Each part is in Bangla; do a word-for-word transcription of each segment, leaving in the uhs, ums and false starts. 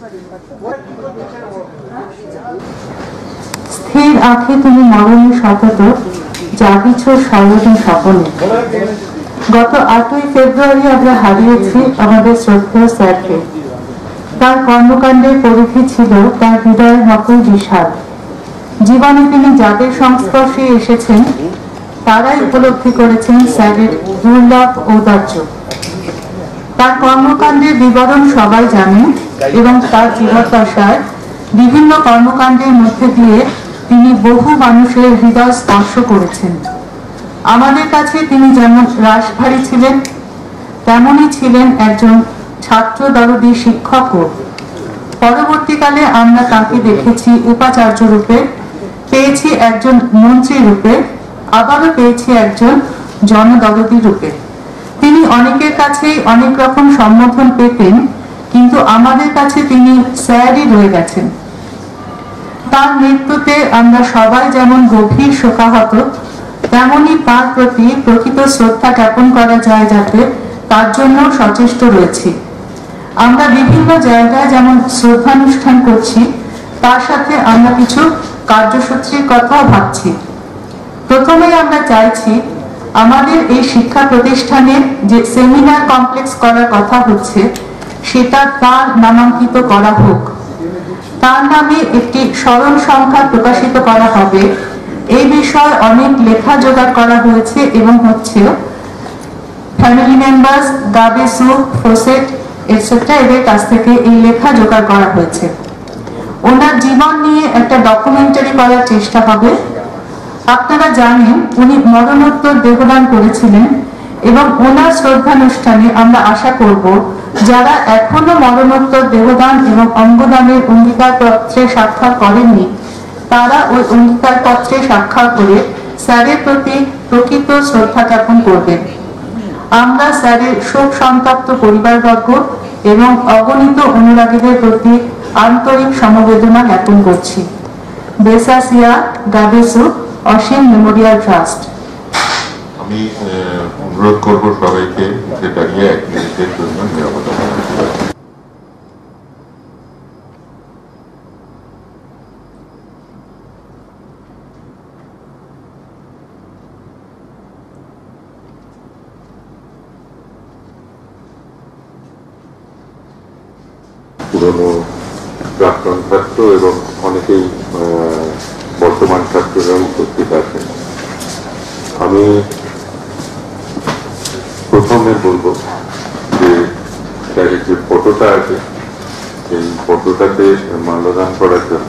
স্থির আঁখে তুমি মরণে সতত জাগিছ স্বয়নে সকলে। গত আটই ফেব্রুয়ারি আমরা হারিয়েছি আমাদের শ্রদ্ধেয় স্যারকে। তার কর্মকাণ্ডের পরিধি ছিল তার হৃদয়ের মতোই বিশাল। জীবনে তিনি যাদের সংস্পর্শে এসেছেন তারাই উপলব্ধি করেছেন স্যারের দুর্লভ ঔদার্য। তার কর্মকাণ্ডের বিবরণ সবাই জানেন এবং তার জীবদ্দশায় বিভিন্ন কর্মকাণ্ডের মধ্যে দিয়ে তিনি বহু মানুষের হৃদয় স্পর্শ করেছেন। আমাদের কাছে তিনি যেমন রাশভারী ছিলেন তেমনই ছিলেন একজন ছাত্র দরদী শিক্ষকও। পরবর্তীকালে আমরা তাকে দেখেছি উপাচার্য রূপে, পেয়েছি একজন মন্ত্রী রূপে, আবারও পেয়েছি একজন জনদরদী রূপে। তিনি অনেকের কাছেই অনেক রকম সম্বোধন পেতেন, কিন্তু আমাদের কাছে তিনি স্যারই রয়ে গেছেন। তার মৃত্যুতে আমরা সবাই যেমন গভীর শোকাহত, তেমনি তার প্রতি প্রকৃত শ্রদ্ধা জ্ঞাপন করা যায় যাতে তার জন্য সচেষ্ট রয়েছি। আমরা বিভিন্ন জায়গায় যেমন শ্রদ্ধানুষ্ঠান করছি, তার সাথে আমরা কিছু কার্যসূচির কথাও ভাবছি। প্রথমেই আমরা চাইছি আমাদের এই শিক্ষা প্রতিষ্ঠানের যে সেমিনার কমপ্লেক্স করার কথা হচ্ছে সেটা তার নামাঙ্কিত করা হোক। তার নামে একটি স্মরণ সংখ্যা প্রকাশিত করা হবে। এই বিষয়ে অনেক লেখা জোগাড় করা হয়েছে এবং হচ্ছে। ফ্যামিলি মেম্বার্স, গাবেসু, ফোসেট এটসেট্রা এদের কাছ থেকে এই লেখা জোগাড় করা হয়েছে। ওনার জীবন নিয়ে একটা ডকুমেন্টারি করার চেষ্টা হবে। আপনারা জানেন উনি মরণোত্তর দেহদান করেছিলেন এবং ওনার শ্রদ্ধানুষ্ঠানে আমরা আশা করব যারা এখনো মরণোত্তর দেহদান এবং অঙ্গদানের অঙ্গীকারপত্রে স্বাক্ষর করেননি তারা ওই অঙ্গীকারপত্রে স্বাক্ষর করে স্যারের প্রতি প্রকৃত শ্রদ্ধা জ্ঞাপন করবেন। আমরা স্যারের শোক সন্তপ্ত পরিবারবর্গ এবং অগণিত অনুরাগীদের প্রতি আন্তরিক সমবেদনা জ্ঞাপন করছি। বেসাসিয়া গাবেসু অসীম মেমোরিয়াল ট্রাস্ট। আমি অনুরোধ করব সবাইকে যে দাঁড়িয়ে এক মিনিটের জন্য নিরাপত্তা পুরনো প্রাক্তন ছাত্র এবং অনেকেই বর্তমান ছাত্ররা উপস্থিত আছেন। আমি প্রথমে বলবো যে স্যারের যে ফটোটা আছে সেই ফটোটাতে মাল্যদান করার জন্য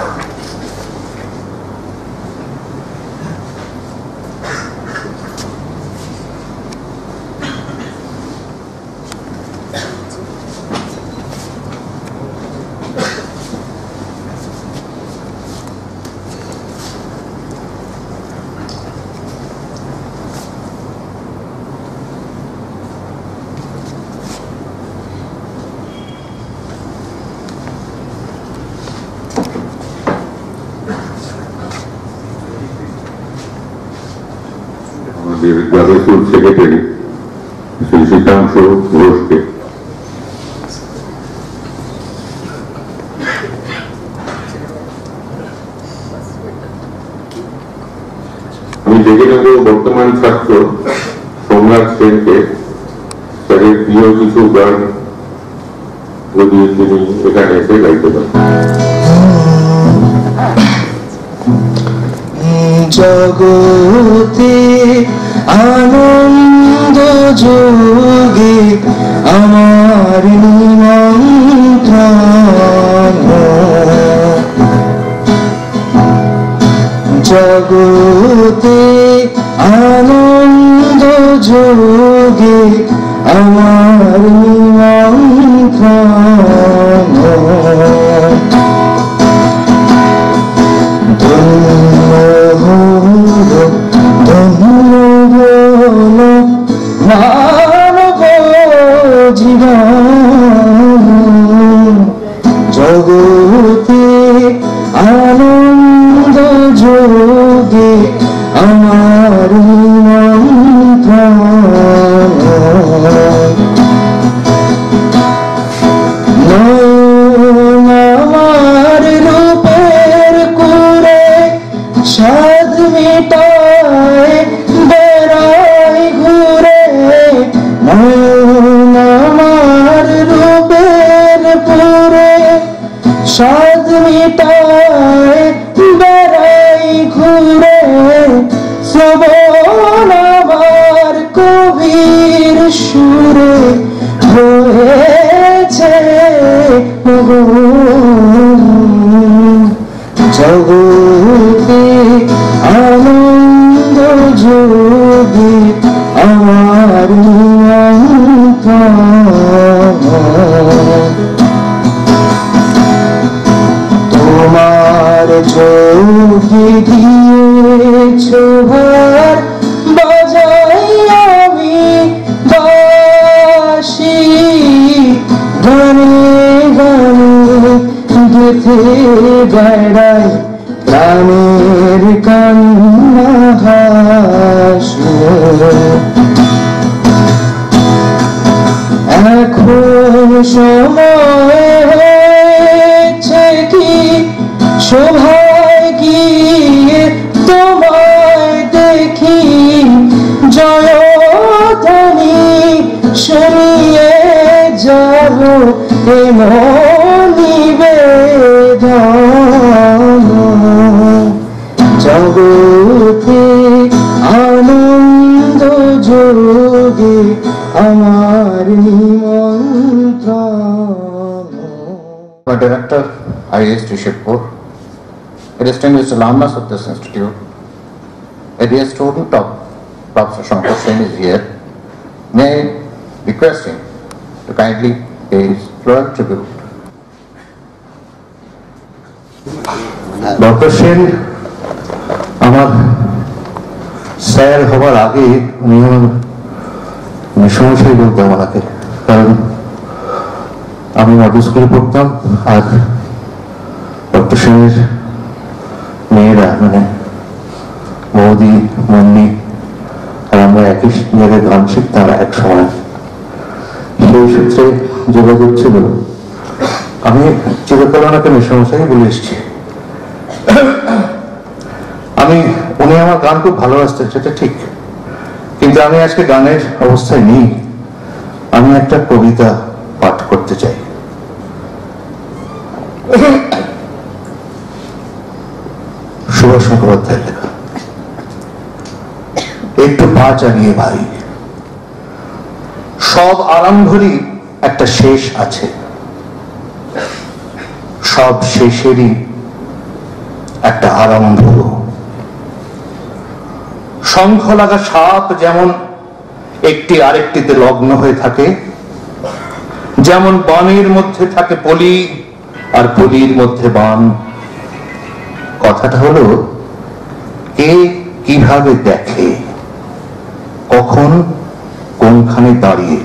গাবেসুর সেক্রেটারি শ্রী শীতাংশু ঘোষকে আমি দেখে নেব বর্তমান ছাত্র সোমনাথ সেনকে স্যারের প্রিয় কিছু গান যদি তিনি এখানে এসে গাইতে পারেন। জগতে আনন্দ যোগে আমার নিমন্ত্রণ, জগতে আনন্দ যোগে আমার নিমন্ত্রণ, জগতে আনন্দ যোগে আমার নিমন্ত্রণ, সাদ মিটায় বেড়াই ঘুরে শ্রবণ আমার কবির সুরে হয়েছে জগতে আনন্দ যোগে আমার তোমার যোগে দিয়েছ ভার বাজাই আমি বাসি গানে গানে গেথে বেড়াই প্রাণের কান্না হাসি এখন সময় হয়েছে কি শোভায় গিয়ে তোমায় দেখি জয়ধ্বনি শুনিয়ে যাব এমন নিবেদন জগতে আনন্দ যোগে আমার নিমন্ত্রণ। Director, I I E S T Shibpur, a distinguished alumnus of this institute, a dear student of Professor Shankar Singh is here. May I request him to kindly pay his floral tribute. Doctor Sen আমার স্যার হবার আগে উনি আমার সমস্যাই বলতাম আমাকে, কারণ আমি মডেল স্কুলে পড়তাম আর ডক্টর সেনের মেয়েরা মানে মৌদি মন্নি আর আমরা একই জায়গায় গান শিখতাম এক সময়, সেই সূত্রে যোগাযোগ ছিল। আমি চিরকাল ওনাকে মেসমশাই বলে এসছি। আমি উনি আমার গান খুব ভালোবাসতেন, সেটা ঠিক, কিন্তু আমি আজকে গানের অবস্থায় নেই। আমি একটা কবিতা পাঠ করতে চাই। সুভাষ মুখোপাধ্যায়ের লেখা। একটু পা চালিয়ে ভাই, সব আরম্ভেরই একটা শেষ আছে, সব শেষেরই একটা আরম্ভ। শঙ্খ লাগা সাপ যেমন একটি আরেকটিতে লগ্ন হয়ে থাকে, যেমন বানের মধ্যে থাকে পলি আর পলির মধ্যে বান। কথাটা হলো কে কিভাবে দেখে, কখন কোনখানে দাঁড়িয়ে।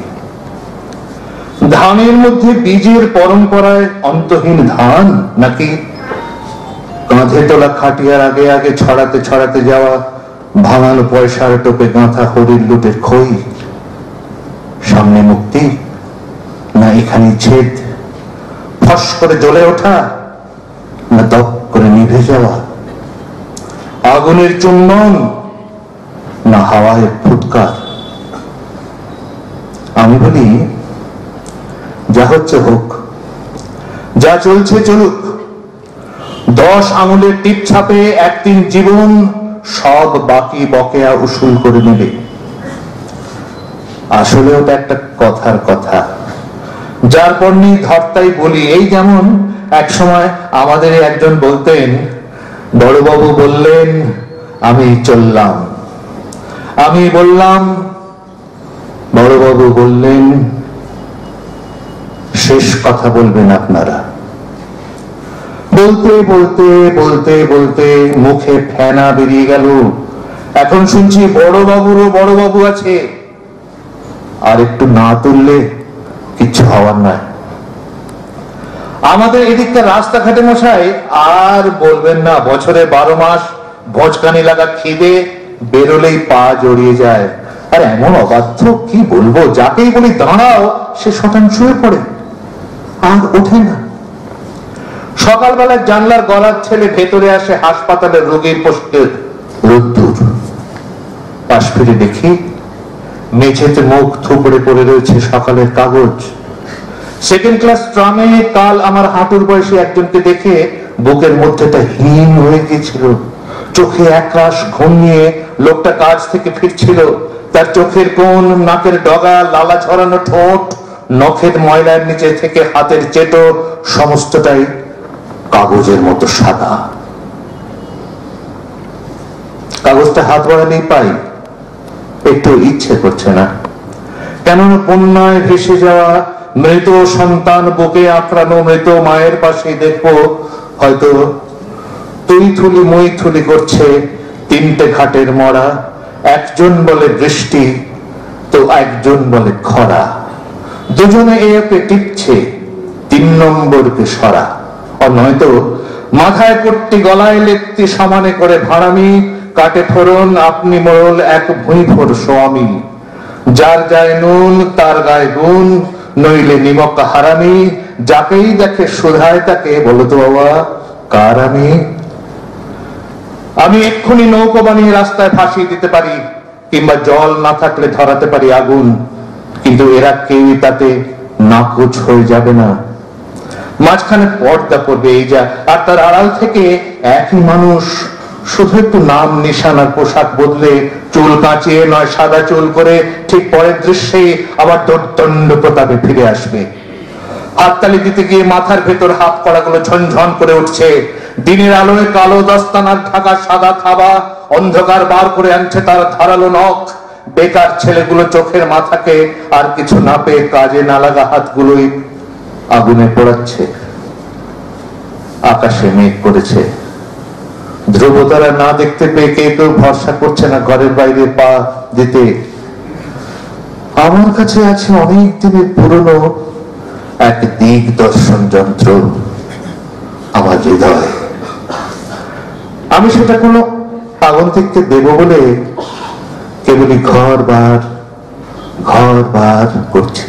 ধানের মধ্যে বীজের পরম্পরায় অন্তহীন ধান, নাকি কাঁধে তোলা খাটিয়ার আগে আগে ছড়াতে ছড়াতে যাওয়া ভাঙানো পয়সার টোপে গাঁথা হরির লুটের খই। সামনে মুক্তি, না এখানে ছেদ, ফস করে জ্বলে ওঠা, না দপ করে নিভে যাওয়া। আগুনের চুম্বন, না হাওয়ায় ফুৎকার। আমি বলি যা হচ্ছে হোক, যা চলছে চলুক। দশ আঙুলের টিপ ছাপে একদিন জীবন সব বাকি বকেয়া উসুল করে নেবে। আসলে ওটা একটা কথার কথা, যার পর নি ধরতাই বলি। এই যেমন এক সময় আমাদের একজন বলতেন, বড়বাবু বললেন আমি চললাম, আমি বললাম বড়বাবু বললেন শেষ কথা বলবেন আপনারা। বলতে বলতে বলতে বলতে মুখে ফেনা বেরিয়ে গেল। এখন শুনছি বড়বাবুরও বড়বাবু আছে, আর একটু না তুললে কিচ্ছু হওয়ার নয়। আমাদের এদিককার রাস্তাঘাটে মশাই আর বলবেন না, বছরে বারো মাস ভোজকানি লাগা খিদে বেরোলেই পা জড়িয়ে যায়। আর এমন অবাধ্য কি বলবো, যাকেই বলি দাঁড়াও সে শতাংশ শুয়ে পড়ে আর ওঠে না। সকালবেলায় জানলার গলার ছেলে ভেতরে আসে হাসপাতালের রোগীর পোস্টে রোদ্দুর। পাশ ফিরে দেখি মেঝেতে মুখ থুবড়ে পড়ে রয়েছে সকালের কাগজ। সেকেন্ড ক্লাস ট্রামে কাল আমার হাঁটুর বয়সী একজনকে দেখে বুকের মধ্যেটা হিম হয়ে গিয়েছিল। চোখে একরাশ ঘুম নিয়ে লোকটা কাজ থেকে ফিরছিল। তার চোখের কোণ, নাকের ডগা, লালা ঝরানো ঠোঁট, নখের ময়লার নিচে থেকে হাতের চেটো সমস্তটাই কাগজের মতো সাদা। কাগজটা হাত বাড়ালেই পাই, একটু ইচ্ছে করছে না। কেননা বন্যায় ভেসে যাওয়া মৃত সন্তান, বুকে আঁকড়ানো মৃত মায়ের পাশে দেখবো হয়তো তুই থুলি মই থুলি করছে তিনটে ঘাটের মরা। একজন বলে বৃষ্টি তো একজন বলে খরা, দুজনে একে টিপছে, তিন নম্বরকে সরা। আর নয়তো মাথায় পট্টি, গলায় লেপ্তি, সমানে করে ভাড়ামি, কাটে ফোড়ন, আপনি মোড়ল এক ভুঁইফোর সোয়ামী। যার যায় নুন তার গায়ে গুণ, নইলে নিমক হারামি। যাকেই দেখে সুধায় তাকে, বলো তো বাবা কার আমি? আমি এক্ষুনি নৌকো বানিয়ে রাস্তায় ভাসিয়ে দিতে পারি, কিংবা জল না থাকলে ধরাতে পারি আগুন, কিন্তু এরা কেউই তাতে নাকচ হয়ে যাবে না। মাঝখানে পর্দা পড়বে এই যা, আর তার আড়াল থেকে একই মানুষ, শুধু একটু নাম নিশানার পোশাক বদলে, চুল কাঁচিয়ে নয় সাদা চুল করে, ঠিক পরের দৃশ্যে আবার দর্দণ্ড প্রতাপে ফিরে আসবে। হাততালি দিতে গিয়ে মাথার ভেতর হাত কড়াগুলো ঝনঝন করে উঠছে। দিনের আলোয় কালো দস্তানার ঢাকা সাদা থাবা অন্ধকার বার করে আনছে তার ধারালো নখ। বেকার ছেলেগুলো চোখের মাথাকে আর কিছু না পেয়ে কাজে না লাগা হাতগুলোই আগুনে পোড়াচ্ছে। আকাশে মেঘ করেছে, ধ্রুবতারা না দেখতে পেয়ে কেউ কেউ ভরসা করছে না ঘরের বাইরে পা দিতে। আমার কাছে আছে অনেক দিনের পুরনো এক দিক দর্শন যন্ত্র, আমার হৃদয়। আমি সেটা কোনো আগন্তুককে দেব বলে কেবলই ঘর বার ঘর বার করছি।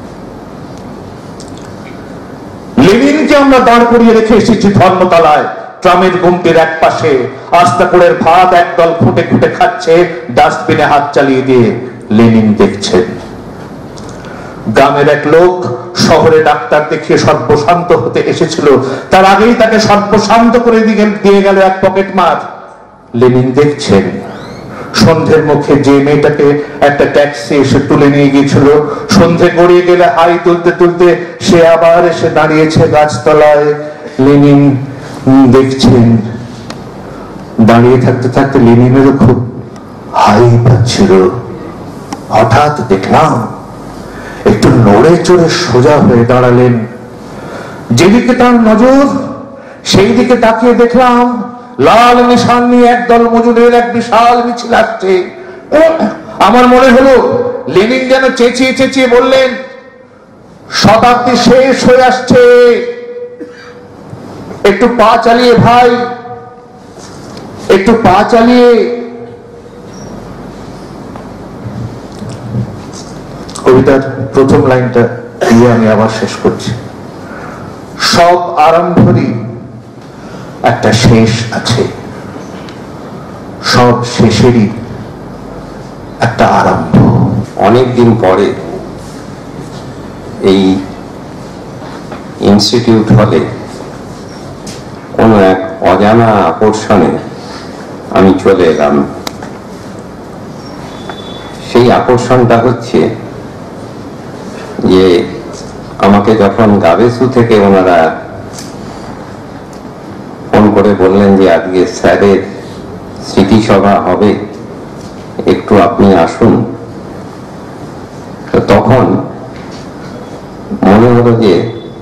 লেনিনকে আমরা দাঁড় করিয়ে রেখে এসেছি ধর্মতলায়, ট্রামের গুমটির এক পাশে। আস্তাকুড়ের ভাত একদল ফুটে ফুটে খাচ্ছে, ডাস্টবিনে হাত চালিয়ে দিয়ে। লেনিন দেখছেন। গ্রামের এক লোক শহরে ডাক্তার দেখিয়ে সর্বশান্ত হতে এসেছিল, তার আগেই তাকে সর্বশান্ত করে দিয়ে গেল এক পকেট মার। লেনিন দেখছেন। সন্ধ্যের মুখে যে মেয়েটাকে একটা ট্যাক্সি এসে তুলে নিয়ে গিয়েছিল, সন্ধ্যে গড়িয়ে গেলে হাই তুলতে তুলতে সে আবার এসে দাঁড়িয়েছে গাছতলায়। লেনিন দেখছেন। দাঁড়িয়ে থাকতে থাকতে লেনিনেরও খুব হাই পাচ্ছিল। হঠাৎ দেখলাম একটু নড়ে চড়ে সোজা হয়ে দাঁড়ালেন। যেদিকে তার নজর সেই দিকে তাকিয়ে দেখলাম লাল নিশান নিয়ে একদল মজুরের এক বিশাল মিছিল আসছে। আমার মনে হলো লেনিন যেন চেঁচিয়ে চেঁচিয়ে বললেন, শতাব্দী শেষ হয়ে আসছে, একটু পা চালিয়ে ভাই, একটু পা চালিয়ে। কবিতার প্রথম লাইনটা দিয়ে আমি আবার শেষ করছি। সব আরম্ভরই একটা শেষ আছে, সব শেষেরই একটা আরম্ভ। অনেকদিন পরে এই ইনস্টিটিউট হলে কোনো এক অজানা আকর্ষণে আমি চলে এলাম। সেই আকর্ষণটা হচ্ছে যে আমাকে যখন গাবেসু থেকে ওনারা ফোন করে বললেন যে আজকে স্যারের স্মৃতিসভা হবে, একটু আপনি আসুন, তো তখন মনে হলো যে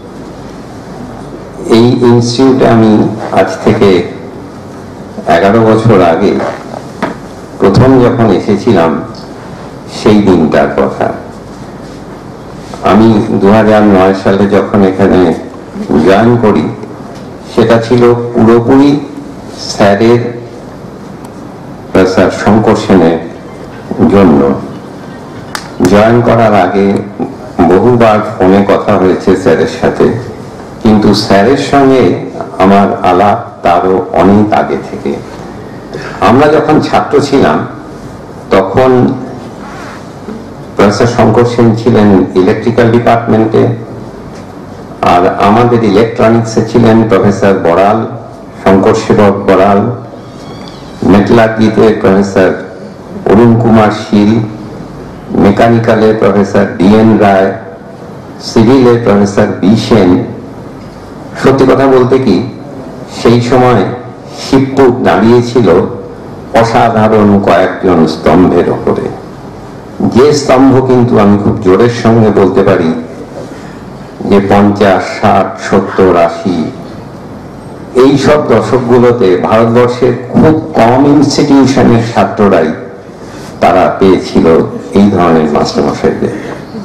এই ইনস্টিটিউটে আমি আজ থেকে এগারো বছর আগে প্রথম যখন এসেছিলাম সেই দিনটার কথা। আমি দু হাজার নয় সালে যখন এখানে জয়েন করি, সেটা ছিল পুরোপুরি স্যারের প্রফেসর শঙ্কর সেনের জন্য। জয়েন করার আগে বহুবার ফোনে কথা হয়েছে স্যারের সাথে, কিন্তু স্যারের সঙ্গে আমার আলাপ তারও অনেক আগে থেকে। আমরা যখন ছাত্র ছিলাম তখন প্রফেসর শঙ্কর সেন ছিলেন ইলেকট্রিক্যাল ডিপার্টমেন্টে, আর আমাদের ইলেকট্রনিক্সে ছিলেন প্রফেসর বড়াল, শঙ্কর সেবক বড়াল, মেটালার্জিতে প্রফেসর অরুণ কুমার শীল, মেকানিক্যালে প্রফেসর ডি এন রায়, সিভিলে প্রফেসর বি সেন। সত্যি কথা বলতে কি, সেই সময় শিবপুর দাঁড়িয়েছিল অসাধারণ কয়েকজন স্তম্ভের ওপরে। যে স্তম্ভ কিন্তু আমি খুব জোরের সঙ্গে বলতে পারি যে পঞ্চাশ, ষাট, সত্তর, আশি এইসব দশকগুলোতে ভারতবর্ষের খুব কম ইনস্টিটিউশনের ছাত্ররাই তারা পেয়েছিল এই ধরনের মাস্টারমশাইদের।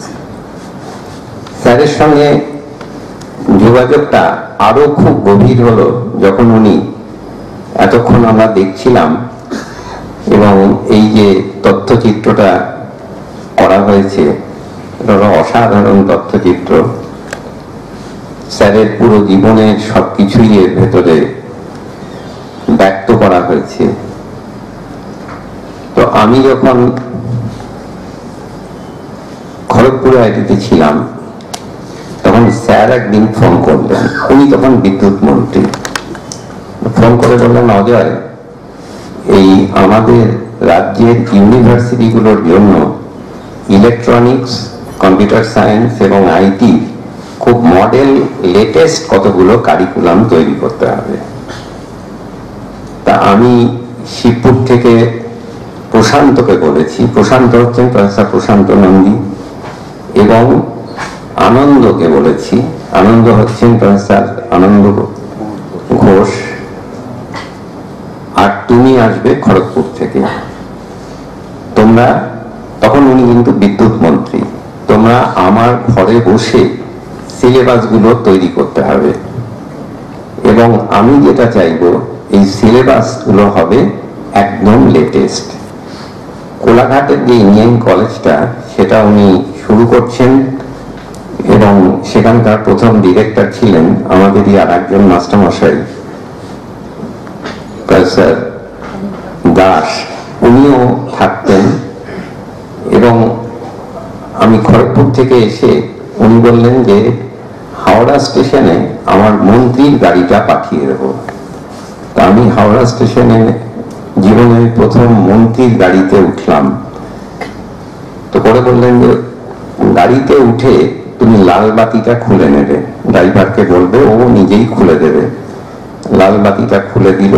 স্যারের সঙ্গে যোগাযোগটা আরো খুব গভীর হলো যখন উনি, এতক্ষণ আমরা দেখছিলাম এবং এই যে তথ্যচিত্রটা করা হয়েছে, এটা অসাধারণ তথ্যচিত্র। স্যারের পুরো জীবনের সবকিছুই এর ভেতরে ব্যক্ত করা হয়েছে। তো আমি যখন খড়গপুর আইআইটিতে ছিলাম তখন স্যার একদিন ফোন করলেন। উনি তখন বিদ্যুৎ মন্ত্রী। ফোন করে বললেন, অজয়, এই আমাদের রাজ্যের ইউনিভার্সিটিগুলোর জন্য ইলেকট্রনিক্স, কম্পিউটার সায়েন্স এবং আইটি খুব মডেল লেটেস্ট কতগুলো কারিকুলাম তৈরি করতে হবে। তা আমি শিবপুর থেকে প্রশান্তকে বলেছি, প্রশান্ত হচ্ছেন প্রফেসর প্রশান্ত নন্দী, এবং আনন্দকে বলেছি, আনন্দ হচ্ছেন প্রফেসর আনন্দ ঘোষ, আর তুমি আসবে খড়গপুর থেকে। তোমরা, তখন উনি কিন্তু বিদ্যুৎ মন্ত্রী, তোমরা আমার ঘরে বসে সিলেবাস গুলো তৈরি করতে হবে এবং আমি যেটা চাইবো এই সিলেবাস গুলো হবে একদম লেটেস্ট। কোলাঘাটের যে ইঞ্জিনিয়ারিং কলেজটা সেটা উনি শুরু করছেন এবং সেখানকার প্রথম ডিরেক্টর ছিলেন আমাদেরই আর একজন মাস্টারমশাই প্রফেসর দাস, উনিও থাকতেন। এবং আমি খড়গপুর থেকে এসে উনি বললেন যে হাওড়া স্টেশনে আমার মন্ত্রীর গাড়িটা পাঠিয়ে দেবো। তা আমি হাওড়া স্টেশনে জীবনের প্রথম মন্ত্রীর গাড়িতে উঠলাম। তো পরে বললেন যে গাড়িতে উঠে তুমি লাল বাতিটা খুলে নেবে, ড্রাইভারকে বলবে, ও নিজেই খুলে দেবে। লাল বাতিটা খুলে দিল।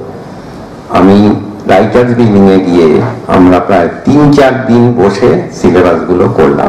আমি রাইটার্স বিল্ডিং এ গিয়ে আমরা প্রায় তিন চার দিন বসে সিলেবাস গুলো করলাম।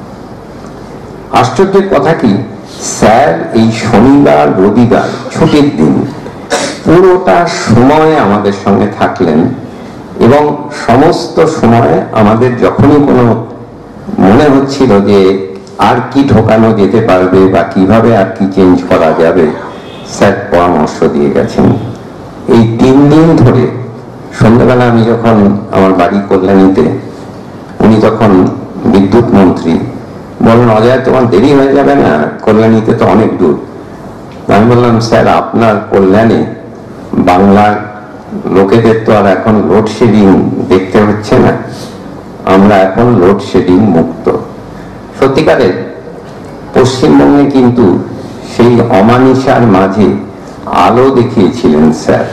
আশ্চর্যের কথা কি, স্যার এই শনিবার রবিবার ছুটির দিন পুরোটা সময় আমাদের সঙ্গে থাকলেন এবং সমস্ত সময় আমাদের যখনই কোনো মনে হচ্ছিল যে আর কি ঢোকানো যেতে পারবে বা কিভাবে আর কি চেঞ্জ করা যাবে, স্যার পরামর্শ দিয়ে গেছেন। এই তিন দিন ধরে সন্ধ্যাবেলা আমি যখন আমার বাড়ি কল্যাণীতে, উনি তখন বিদ্যুৎ মন্ত্রী, বলেন, অজয় তোমার দেরি হয়ে যাবে না, কল্যাণীতে তো অনেক দূর। আমি বললাম, স্যার আপনার কল্যাণে বাংলার লোকেদের তো আর এখন লোডশেডিং দেখতে হচ্ছে না, আমরা এখন লোডশেডিং মুক্ত। সত্যিকারের পশ্চিমবঙ্গে কিন্তু সেই অমানিসার মাঝে আলো দেখিয়েছিলেন স্যার।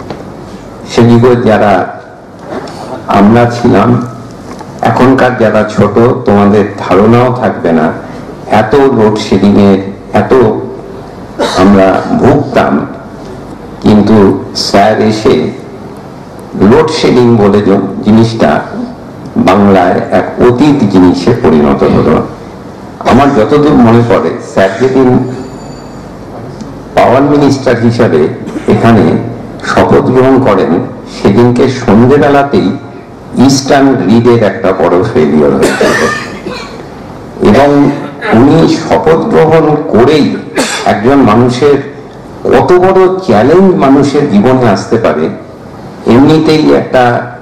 সে যুগে যারা আমরা ছিলাম, এখনকার যারা ছোট, তোমাদের ধারণাও থাকবে না এত লোডশেডিং এর এত আমরা ভুগতাম। কিন্তু স্যার এসে লোডশেডিং বলে জিনিসটা বাংলায় এক অতীত জিনিসে পরিণত হলো। আমার যতদূর মনে পড়ে, স্যার যেদিন পাওয়ার মিনিস্টার হিসাবে এখানে শপথ গ্রহণ করেন, সেদিনকে সন্ধ্যেবেলাতেই ইস্টার্ন গ্রিডের একটা বড় ফেলিওর হয়েছিল এবং উনি শপথ গ্রহণ করেই একজন মানুষের কত বড় চ্যালেঞ্জ মানুষের জীবনে আসতে পারে, এমনিতেই একটা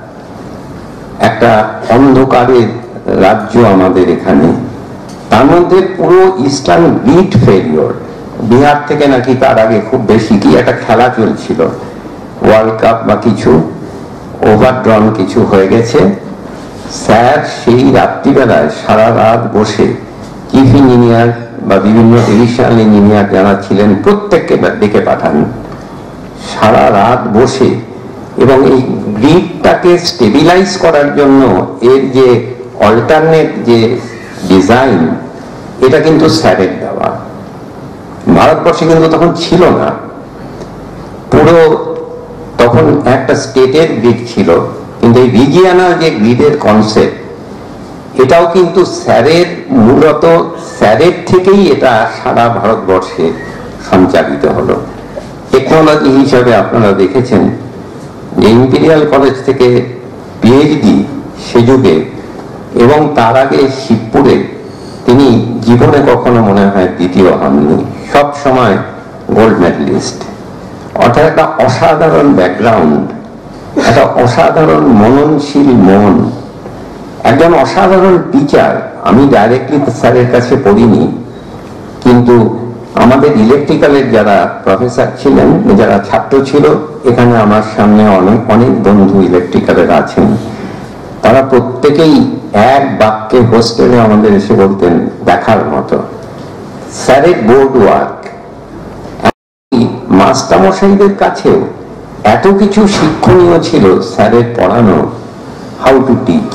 একটা অন্ধকারের রাজ্য আমাদের এখানে, তার মধ্যে পুরো ইস্টার্ন গ্রিড ফেলিওর। বিহার থেকে নাকি তার আগে খুব বেশি কি একটা খেলা চলছিল, ওয়ার্ল্ড কাপ বা কিছু, ওভারড্রন কিছু হয়ে গেছে। স্যার সেই রাত্রিবেলায় সারা রাত বসে চিফ ইঞ্জিনিয়ার বা বিভিন্ন ডিভিশনাল ইঞ্জিনিয়ার যারা ছিলেন প্রত্যেককে ডেকে পাঠান, সারা রাত বসে, এবং এই গ্রিডটাকে স্টেবিলাইজ করার জন্য এর যে অল্টারনেট যে ডিজাইন, এটা কিন্তু স্যারের দেওয়া। ভারতবর্ষে কিন্তু তখন ছিল না, পুরো তখন একটা স্টেটের গ্রিড ছিল, কিন্তু এই রিজিয়নাল যে গ্রিডের কনসেপ্ট, এটাও কিন্তু স্যারের, মূলত স্যারের থেকেই এটা সারা ভারতবর্ষে সঞ্চালিত হলো। টেকনোলজি হিসাবে আপনারা দেখেছেন যে ইম্পেরিয়াল কলেজ থেকে পিএইচডি সে যুগে, এবং তার আগে শিবপুরে তিনি জীবনে কখনো মনে হয় দ্বিতীয় হননি, সব সময় গোল্ড মেডেলিস্ট। অর্থাৎ একটা অসাধারণ ব্যাকগ্রাউন্ড, একটা অসাধারণ মননশীল মন, একজন অসাধারণ টিচার। আমি ডাইরেক্টলি স্যারের কাছে পড়িনি, কিন্তু আমাদের ইলেকট্রিক্যালের যারা প্রফেসর ছিলেন, যারা ছাত্র ছিল, এখানে আমার সামনে অনেক অনেক বন্ধু ইলেকট্রিক্যালের আছেন, তারা প্রত্যেকেই এক বাক্যে হোস্টেলে আমাদের এসে বলতেন দেখার মতো। স্যারের বোর্ড ওয়ার্ক, মাস্টারমশাইদের কাছেও এত কিছু শিক্ষণীয় ছিল স্যারের পড়ানো, হাউ টু টিচ,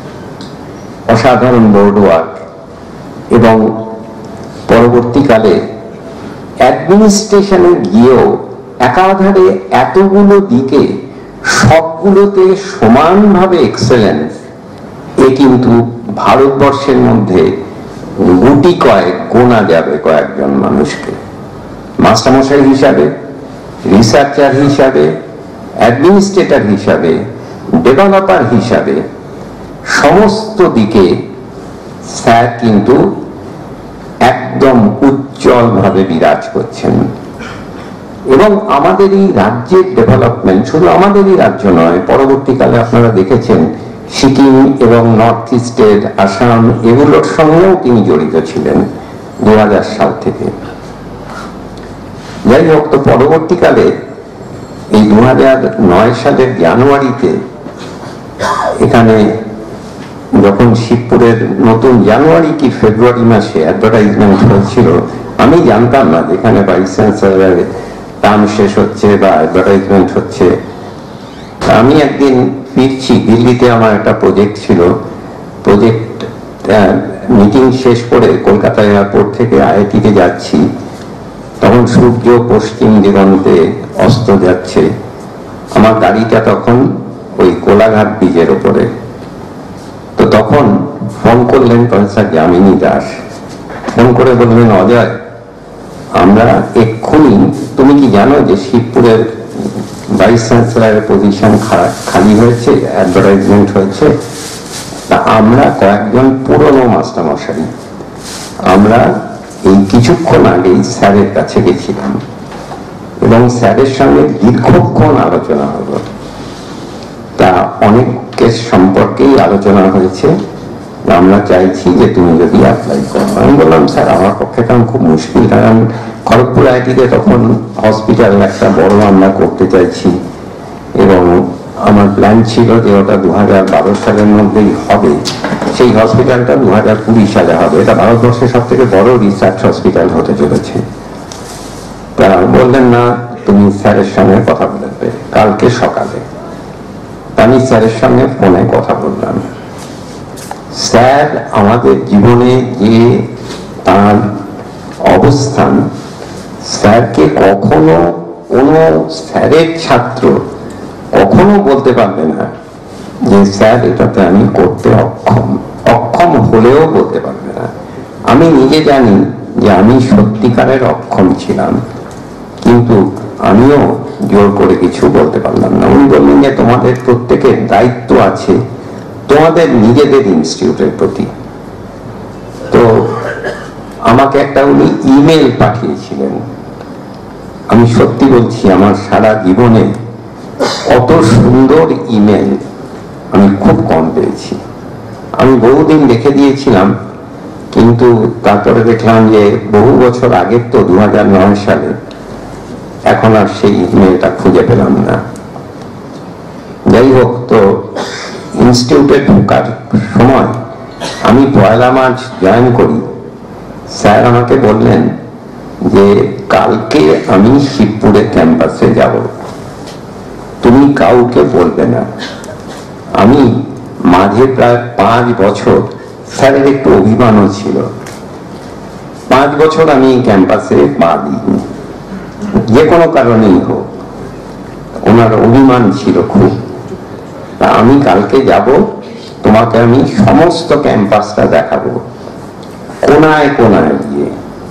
অসাধারণ বোর্ড ওয়ার্ক। এবং পরবর্তীকালে অ্যাডমিনিস্ট্রেশনে গিয়েও একাধারে এতগুলো দিকে সবগুলোতে সমানভাবে এক্সেলেন্স, এ কিন্তু ভারতবর্ষের মধ্যে গুটি কয়েক গোনা যাবে কয়েকজন মানুষকে। মাস্টারমশাই হিসাবে, রিসার্চার হিসাবে, অ্যাডমিনিস্ট্রেটর হিসাবে, ডেভেলপার হিসাবে, সমস্ত দিকে স্যার কিন্তু একদম উজ্জ্বল ভাবে বিরাজ করছেন। এবং আমাদের এই রাজ্যের ডেভেলপমেন্ট, শুধু আমাদেরই রাজ্য নয়, পরবর্তীকালে আপনারা দেখেছেন সিকিম এবং নর্থ ইস্টের আসাম, এগুলোর সঙ্গেও তিনি জড়িত ছিলেন দু হাজার সাল থেকে। যাই হোক, তো পরবর্তীকালে এই দু হাজার নয় সালের জানুয়ারিতে এখানে যখন শিবপুরের নতুন, জানুয়ারি কি ফেব্রুয়ারি মাসে অ্যাডভার্টাইজমেন্ট হয়েছিল, আমি জানতাম না যেখানে ভাইস চ্যান্সেলরের টার্ম শেষ হচ্ছে বা অ্যাডভার্টাইজমেন্ট হচ্ছে। আমি একদিন ফিরছি, দিল্লিতে আমার একটা প্রজেক্ট ছিল, প্রজেক্ট মিটিং শেষ করে কলকাতা এয়ারপোর্ট থেকে আইআইটিতে যাচ্ছি, তখন সূর্য পশ্চিম দিগন্তে অস্ত যাচ্ছে। আমার গাড়িটা তখন ওই কোলাঘাট ব্রিজের ওপরে। তো তখন ফোন করলেন প্রফেসর যামিনী দাস, ফোন করে বললেন, অজয়, আমরা এক্ষুনি, তুমি কি জানো যে শিবপুরের ভাইস চ্যান্সেলরের পজিশন খালি হয়েছে, অ্যাডভার্টাইজমেন্ট হয়েছে? তা আমরা কয়েকজন পুরনো মাস্টারমশাই, আমরা এই কিছুক্ষণ আগেই স্যারের কাছে গেছিলাম এবং স্যারের সঙ্গে দীর্ঘক্ষণ আলোচনা হলো। তা অনেক কেস সম্পর্কেই আলোচনা হয়েছে, আমরা চাইছি যে তুমি যদি অ্যাপ্লাই করো। আমি বললাম, স্যার আমার পক্ষে কারণ খুব মুশকিল, কারণ খড়গপুর আইআইটিতে তখন হসপিটাল একটা বড় আমরা করতে চাইছি, এবং আমার প্ল্যান ছিল যে ওটা দু হাজার বারো সালের মধ্যেই হবে, সেই হসপিটালটা দু হাজার কুড়ি সালে হবে। এটা ভারতবর্ষের সব থেকে বড় রিসার্চ হসপিটাল হতে চলেছে। তা বললেন, না, তুমি স্যারের সঙ্গে কথা বলবে কালকে সকালে। আমি স্যারের সঙ্গে ফোনে কথা বললাম। স্যার আমাদের জীবনে যে তার অবস্থান, স্যারকে কখনো কোনো স্যারের ছাত্র কখনো বলতে পারবে না যে স্যার এটাতে আমি করতে অক্ষম, অক্ষম হলেও বলতে পারবে না। আমি নিজে জানি যে আমি সত্যিকারের অক্ষম ছিলাম, কিন্তু আমিও জোর করে কিছু বলতে পারলাম না। উনি বললেন যে তোমাদের প্রত্যেকের দায়িত্ব আছে তোমাদের নিজেদের ইনস্টিটিউটের প্রতি। তো আমাকে একটা উনি ইমেল পাঠিয়েছিলেন। আমি সত্যি বলছি, আমার সারা জীবনে অত সুন্দর ইমেল আমি খুব কম পেয়েছি। আমি বহুদিন রেখে দিয়েছিলাম, কিন্তু তারপরে দেখলাম যে বহু বছর আগের তো, দু হাজার নয় সালে, এখন আর সেই ইমেলটা খুঁজে পেলাম না। যাই হোক, তো ইনস্টিটিউটে ঢোকার সময় আমি পয়লা মার্চ জয়েন করি, স্যার আমাকে বললেন যে কালকে আমি শিবপুরে ক্যাম্পাসে যাব, তুমি কাউকে বলবে না। আমি মাঝে প্রায় পাঁচ বছর, স্যারের একটু অভিমানও ছিল, পাঁচ বছর আমি ক্যাম্পাসে পা দিইনি, যে কোনো কারণেই হোক, ওনার অভিমান ছিল খুব। তা আমি কালকে যাব, তোমাকে আমি সমস্ত ক্যাম্পাসটা দেখাবো কোনায় কোনায় গিয়ে।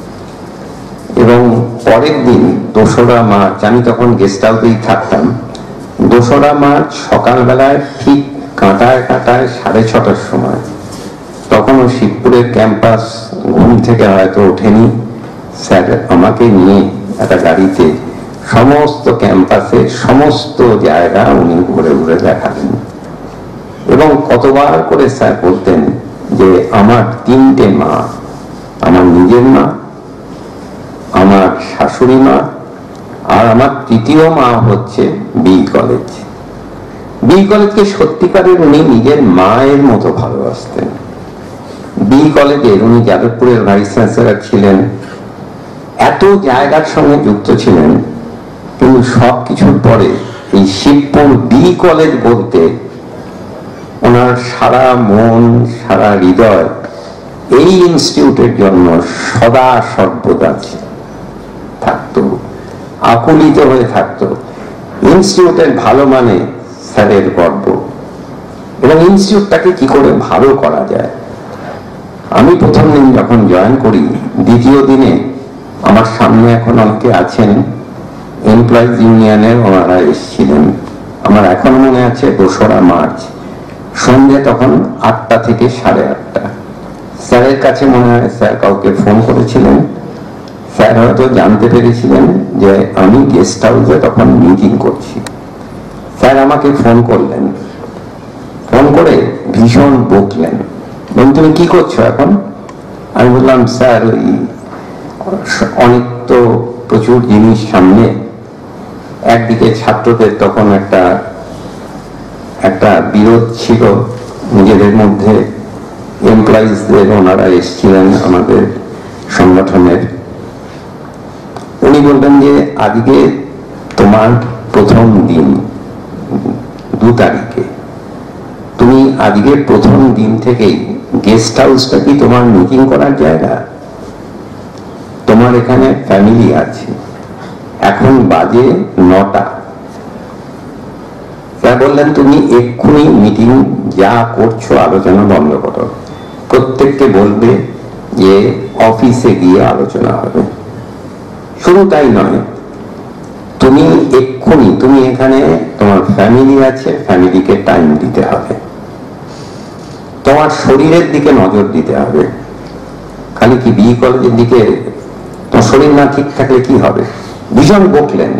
এবং পরের দিন দোসরা মার্চ, আমি তখন গেস্ট হাউসেই থাকতাম, দোসরা মার্চ সকালবেলায় ঠিক কাঁটায় কাঁটায় সাড়ে ছটার সময়, তখনও শিবপুরের ক্যাম্পাস ঘুম থেকে হয়তো ওঠেনি, স্যার আমাকে নিয়ে একটা গাড়িতে সমস্ত ক্যাম্পাসের সমস্ত জায়গা উনি ঘুরে ঘুরে দেখালেন। এবং কতবার করে স্যার বলতেন যে আমার তিনটে মা, আমার নিজের মা, আমার শাশুড়ি মা, আর আমার তৃতীয় মা হচ্ছে বি কলেজ। বি কলেজকে সত্যিকারের উনি নিজের মায়ের মতো ভালোবাসতেন। বি কলেজের উনি যাদবপুরের ভাইস চ্যান্সেলর ছিলেন, এত জায়গার সঙ্গে যুক্ত ছিলেন, কিন্তু সবকিছুর পরে এই শিবপুর বি কলেজ বলতে ওনার সারা মন, সারা হৃদয় এই ইনস্টিটিউটের জন্য সদা সর্বদা থাকতো, আকুলিত হয়ে থাকতো। ইনস্টিটিউটের ভালো মানে স্যারের গর্ব, এবং ইনস্টিটিউটটাকে কি করে ভালো করা যায়। আমি প্রথম দিন যখন জয়েন করি, দ্বিতীয় দিনে আমার সামনে এখন অনেকে আছেন এমপ্লয়িজ ইউনিয়নের, ওনারা এসেছিলেন। আমার এখন মনে আছে দোসরা মার্চ সন্ধ্যে তখন আটটা থেকে সাড়ে আটটা। স্যারের কাছে মনে হয় স্যার কাউকে ফোন করেছিলেন, স্যার হয়তো জানতে পেরেছিলেন যে আমি গেস্ট হাউসে তখন মিটিং করছি। স্যার আমাকে ফোন করলেন, ফোন করে ভীষণ বকলেন, বলুন তুমি কি করছো এখন? আমি বললাম স্যার ওই অনেক তো প্রচুর জিনিস সামনে, একদিকে ছাত্রদের তখন একটা একটা বিরোধ ছিল নিজেদের মধ্যে, এমপ্লয়িজদের ওনারা এসেছিলেন আমাদের সংগঠনের। উনি বললেন যে আজকে তোমার প্রথম দিন, দু তারিখে তুমি আজকে প্রথম দিন থেকেই গেস্ট হাউসটা কি তোমার মিটিং করার জায়গা? তোমার এখানে ফ্যামিলি আছে, এখন বাজে নটা। স্যার বললেন তুমি এক্ষুনি মিটিং যা করছো আলোচনা বন্ধ করো, প্রত্যেককে বলবে যে অফিসে গিয়ে আলোচনা হবে। শুধু তাই নয়, তুমি এক্ষুনি, তুমি এখানে তোমার ফ্যামিলি আছে, ফ্যামিলিকে টাইম দিতে হবে, তোমার শরীরের দিকে নজর দিতে হবে। খালি কি বি কলেজের দিকে? তোমার শরীর না ঠিক থাকলে কি হবে? ভীষণ বকলেন।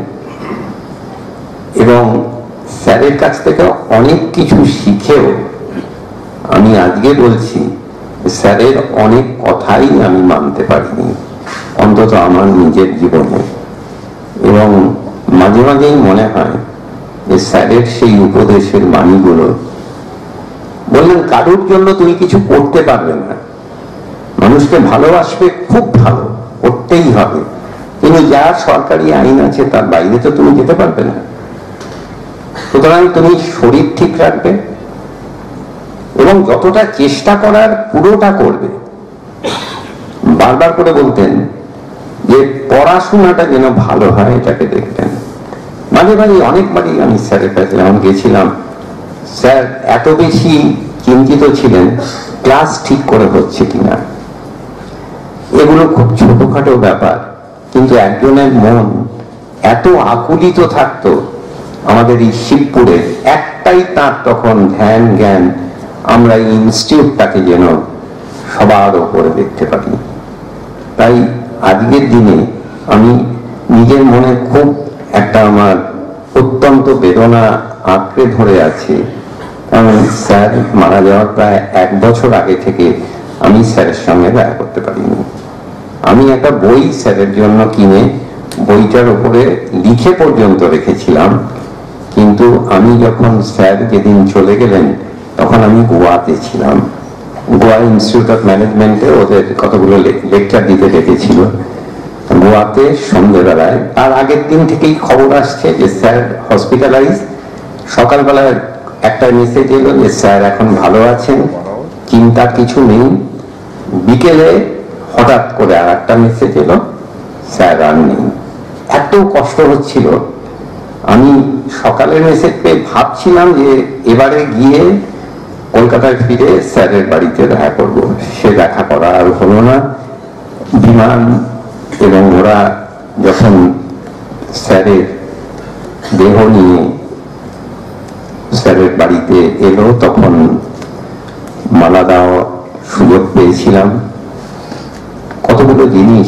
এবং স্যারের কাছ থেকে অনেক কিছু শিখেও আমি আজকে বলছি স্যারের অনেক কথাই আমি মানতে পারিনি, অন্তত আমার নিজের জীবনে। এবং মাঝে মাঝেই মনে হয় যে স্যারের সেই উপদেশের বাণীগুলো, বললেন কারোর জন্য তুমি কিছু করতে পারবে না, মানুষকে ভালোবাসবে খুব ভালো, করতেই হবে, কিন্তু যা সরকারি আইন আছে তার বাইরে তো তুমি যেতে পারবে না। সুতরাং তুমি শরীর ঠিক রাখবে এবং যতটা চেষ্টা করার পুরোটা করবে। বারবার করে বলতেন যে পড়াশোনাটা যেন ভালো হয় এটাকে দেখতেন। মাঝে মাঝে অনেকবারই আমি স্যারের কাছে যখন গেছিলাম, স্যার এত বেশি চিন্তিত ছিলেন ক্লাস ঠিক করে হচ্ছে কিনা। এগুলো খুব ছোটখাটো ব্যাপার, কিন্তু একজনের মন এত আকুলিত থাকতো আমাদের এই শিবপুরে, একটাই তার তখন ধ্যান জ্ঞান, আমরা এই ইনস্টিটিউটটাকে যেন সবার উপরে দেখতে পারি। তাই আজকের দিনে আমি নিজের মনে খুব একটা আমার অত্যন্ত বেদনা আঁকড়ে ধরে আছে, কারণ স্যার মারা যাওয়ার প্রায় এক বছর আগে থেকে আমি স্যারের সঙ্গে দেখা করতে পারিনি। আমি একটা বই স্যারের জন্য কিনে বইটার উপরে লিখে পর্যন্ত রেখেছিলাম, কিন্তু আমি যখন স্যার যেদিন চলে গেলেন তখন আমি গোয়াতে ছিলাম। গোয়া ইনস্টিটিউট অফ ম্যানেজমেন্টে ওদের কতগুলো লেকচার দিতে ডেকেছিল গোয়াতে সন্ধ্যেবেলায়। তার আগের দিন থেকেই খবর আসছে যে স্যার হসপিটালাইজ। সকালবেলায় একটা মেসেজ এলো যে স্যার এখন ভালো আছেন, চিন্তার কিছু নেই। বিকেলে হঠাৎ করে আর একটা মেসেজ এলো স্যার আর নেই। এত কষ্ট হচ্ছিল, আমি সকালের মেসেজ পেয়ে ভাবছিলাম যে এবারে গিয়ে কলকাতায় ফিরে স্যারের বাড়িতে দেখা করব। সে দেখা করা আর হলো না। বিমান এবং ওরা যখন স্যারের দেহ নিয়ে স্যারের বাড়িতে এলো তখন মালা দেওয়ার সুযোগ পেয়েছিলাম। কতগুলো জিনিস,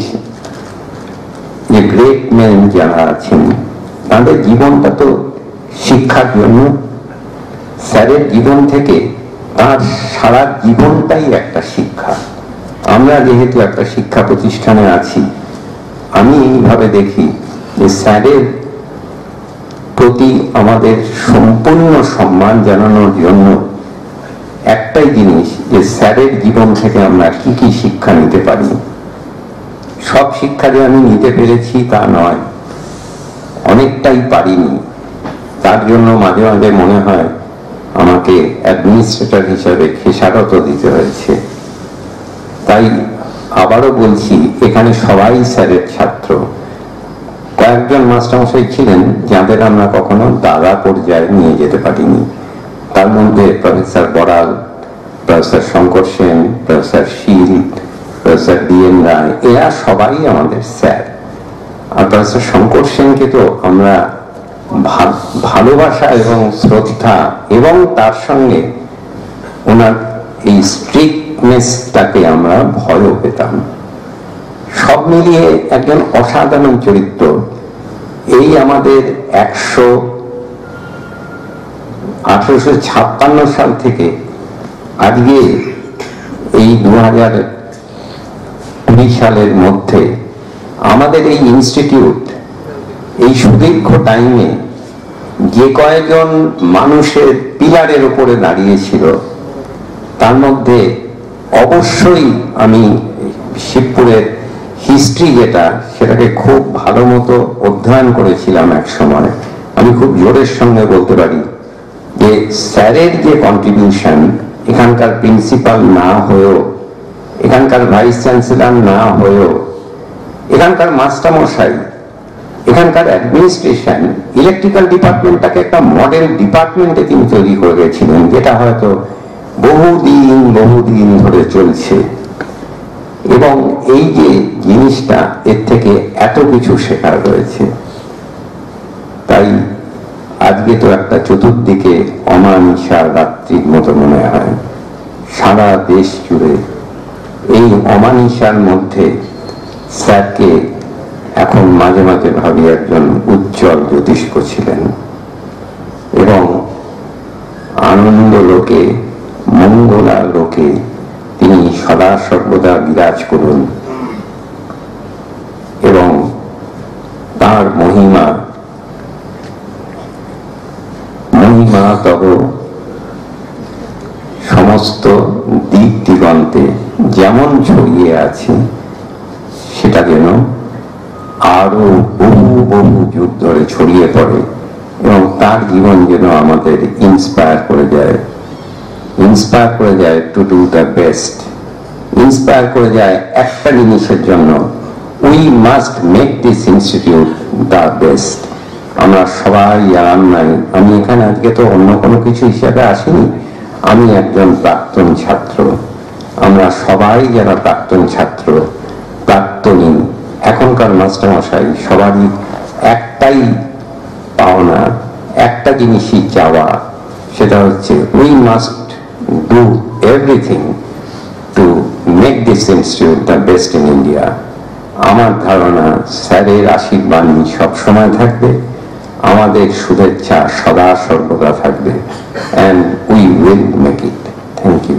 যে গ্রেট ম্যান যারা আছেন তাদের জীবনটা তো শিক্ষার জন্য। স্যারের জীবন থেকে তার সারা জীবনটাই একটা শিক্ষা। আমরা যেহেতু একটা শিক্ষা প্রতিষ্ঠানে আছি, আমি এইভাবে দেখি যে স্যারের প্রতি আমাদের সম্পূর্ণ সম্মান জানানোর জন্য একটাই জিনিস, যে স্যারের জীবন থেকে আমরা কি কি শিক্ষা নিতে পারি। সব শিক্ষা যে আমি নিতে পেরেছি তা নয়, অনেকটাই পারিনি। তার জন্য মাঝে মাঝে মনে হয় আমাকে অ্যাডমিনিস্ট্রেটর হিসাবে খেসারত দিতে হয়েছে। তাই আবারও বলছি, এখানে সবাই স্যারের ছাত্র। কয়েকজন মাস্টারমশাই ছিলেন যাদের আমরা কখনো দাদা পর্যায়ে নিয়ে যেতে পারিনি। তার মধ্যে professor Baral, professor Shankar Sen, professor Shil, professor D N Roy, এরা সবাই আমাদের স্যার। আর প্রফেসর শঙ্কর সেনকে তো আমরা ভালোবাসা এবং শ্রদ্ধা এবং তার সঙ্গে ওনার এই স্ট্রিক্টনেসটাকে আমরা ভয়ও পেতাম। সব মিলিয়ে একজন অসাধারণ চরিত্র। এই আমাদের একশো আঠারোশো ছাপ্পান্ন সাল থেকে আজকে এই দু হাজার কুড়ি সালের মধ্যে আমাদের এই ইনস্টিটিউট এই সুদীর্ঘ টাইমে যে কয়েকজন মানুষের পিলারের উপরে দাঁড়িয়েছিল, তার মধ্যে অবশ্যই আমি শিবপুরের হিস্ট্রি যেটা, সেটাকে খুব ভালো মতো অধ্যয়ন করেছিলাম এক সময়। আমি খুব জোরের সঙ্গে বলতে পারি যে স্যারের যে কন্ট্রিবিউশন, এখানকার প্রিন্সিপাল না হয়েও, এখানকার ভাইস চ্যান্সেলর না হয়েও, এখানকার মাস্টারমশাই, এখানকার অ্যাডমিনিস্ট্রেশন, ইলেকট্রিক্যাল ডিপার্টমেন্টটাকে একটা মডেল ডিপার্টমেন্টে তিনি তৈরি করে গেছিলেন, যেটা হয়তো বহুদিন বহুদিন ধরে চলছে। এবং এই যে জিনিসটা, এর থেকে এত কিছু শেখার রয়েছে। তাই আজকে তো একটা চতুর্দিকে অমানিসার রাত্রির মতো মনে হয়। সারা দেশ জুড়ে এই অমানিসার মধ্যে স্যারকে এখন মাঝে মাঝে ভাবি একজন উজ্জ্বল জ্যোতিষ্ক ছিলেন, এবং আনন্দ লোকে মঙ্গলা লোকে তিনি সদা সর্বদা বিরাজ করুন, এবং তার মহিমা মহিমা তব সমস্ত দিক দিগন্তে যেমন ছড়িয়ে আছে, সেটা যেন আরো বহু বহু যুগ ধরে ছড়িয়ে পড়ে, এবং তার জীবন যেন আমাদের ইন্সপায়ার করে যায় ইন্সপায়ার করে যায় to do the best inspire করে যায় একটা জিনিসের জন্য, we must make this institute the best. আমরা সবাই আলামনাই। আমি এখানে আজকে তো অন্য কোনো কিছু হিসাবে আসিনি, আমি একজন প্রাক্তন ছাত্র। আমরা সবাই যারা প্রাক্তন ছাত্র, প্রাক্তনী, এখনকার মাস্টারমশাই, সবারই একটাই পাওনা, একটা জিনিসই চাওয়া, সেটা হচ্ছে we must do everything to make this institute the best in India. আমার ধারণা স্যারের আশীর্বাদ সবসময় থাকবে, আমাদের শুভেচ্ছা সদা সর্বদা থাকবে, and we will make it. Thank you.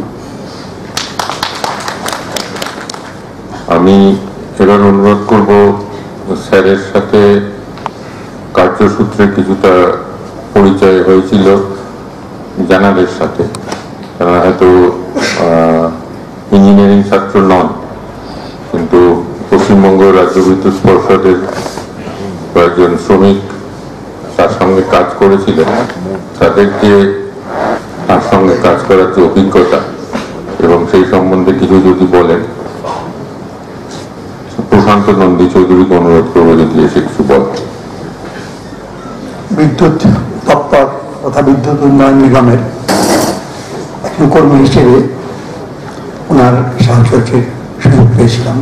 আমি এবার অনুরোধ করব স্যারের সাথে কার্যসূত্রে কিছুটা পরিচয় হয়েছিল জানাদের সাথে, তারা হয়তো ইঞ্জিনিয়ারিং ছাত্র নন, কিন্তু পশ্চিমবঙ্গ রাজ্য বিদ্যুৎ পর্ষদের কয়েকজন শ্রমিক তার সঙ্গে কাজ করেছিলেন, তাদেরকে তার সঙ্গে কাজ করার যে অভিজ্ঞতা এবং সেই সম্বন্ধে কিছু যদি বলেন। প্রশান্ত নন্দী চৌধুরীকে অনুরোধ করবো যদি এসে কিছু বলেন। বিদ্যুৎ দপ্তর তথা বিদ্যুৎ উন্নয়ন নিগমের একজন কর্মী হিসেবে ওনার সাহচর্যের সুযোগ পেয়েছিলাম।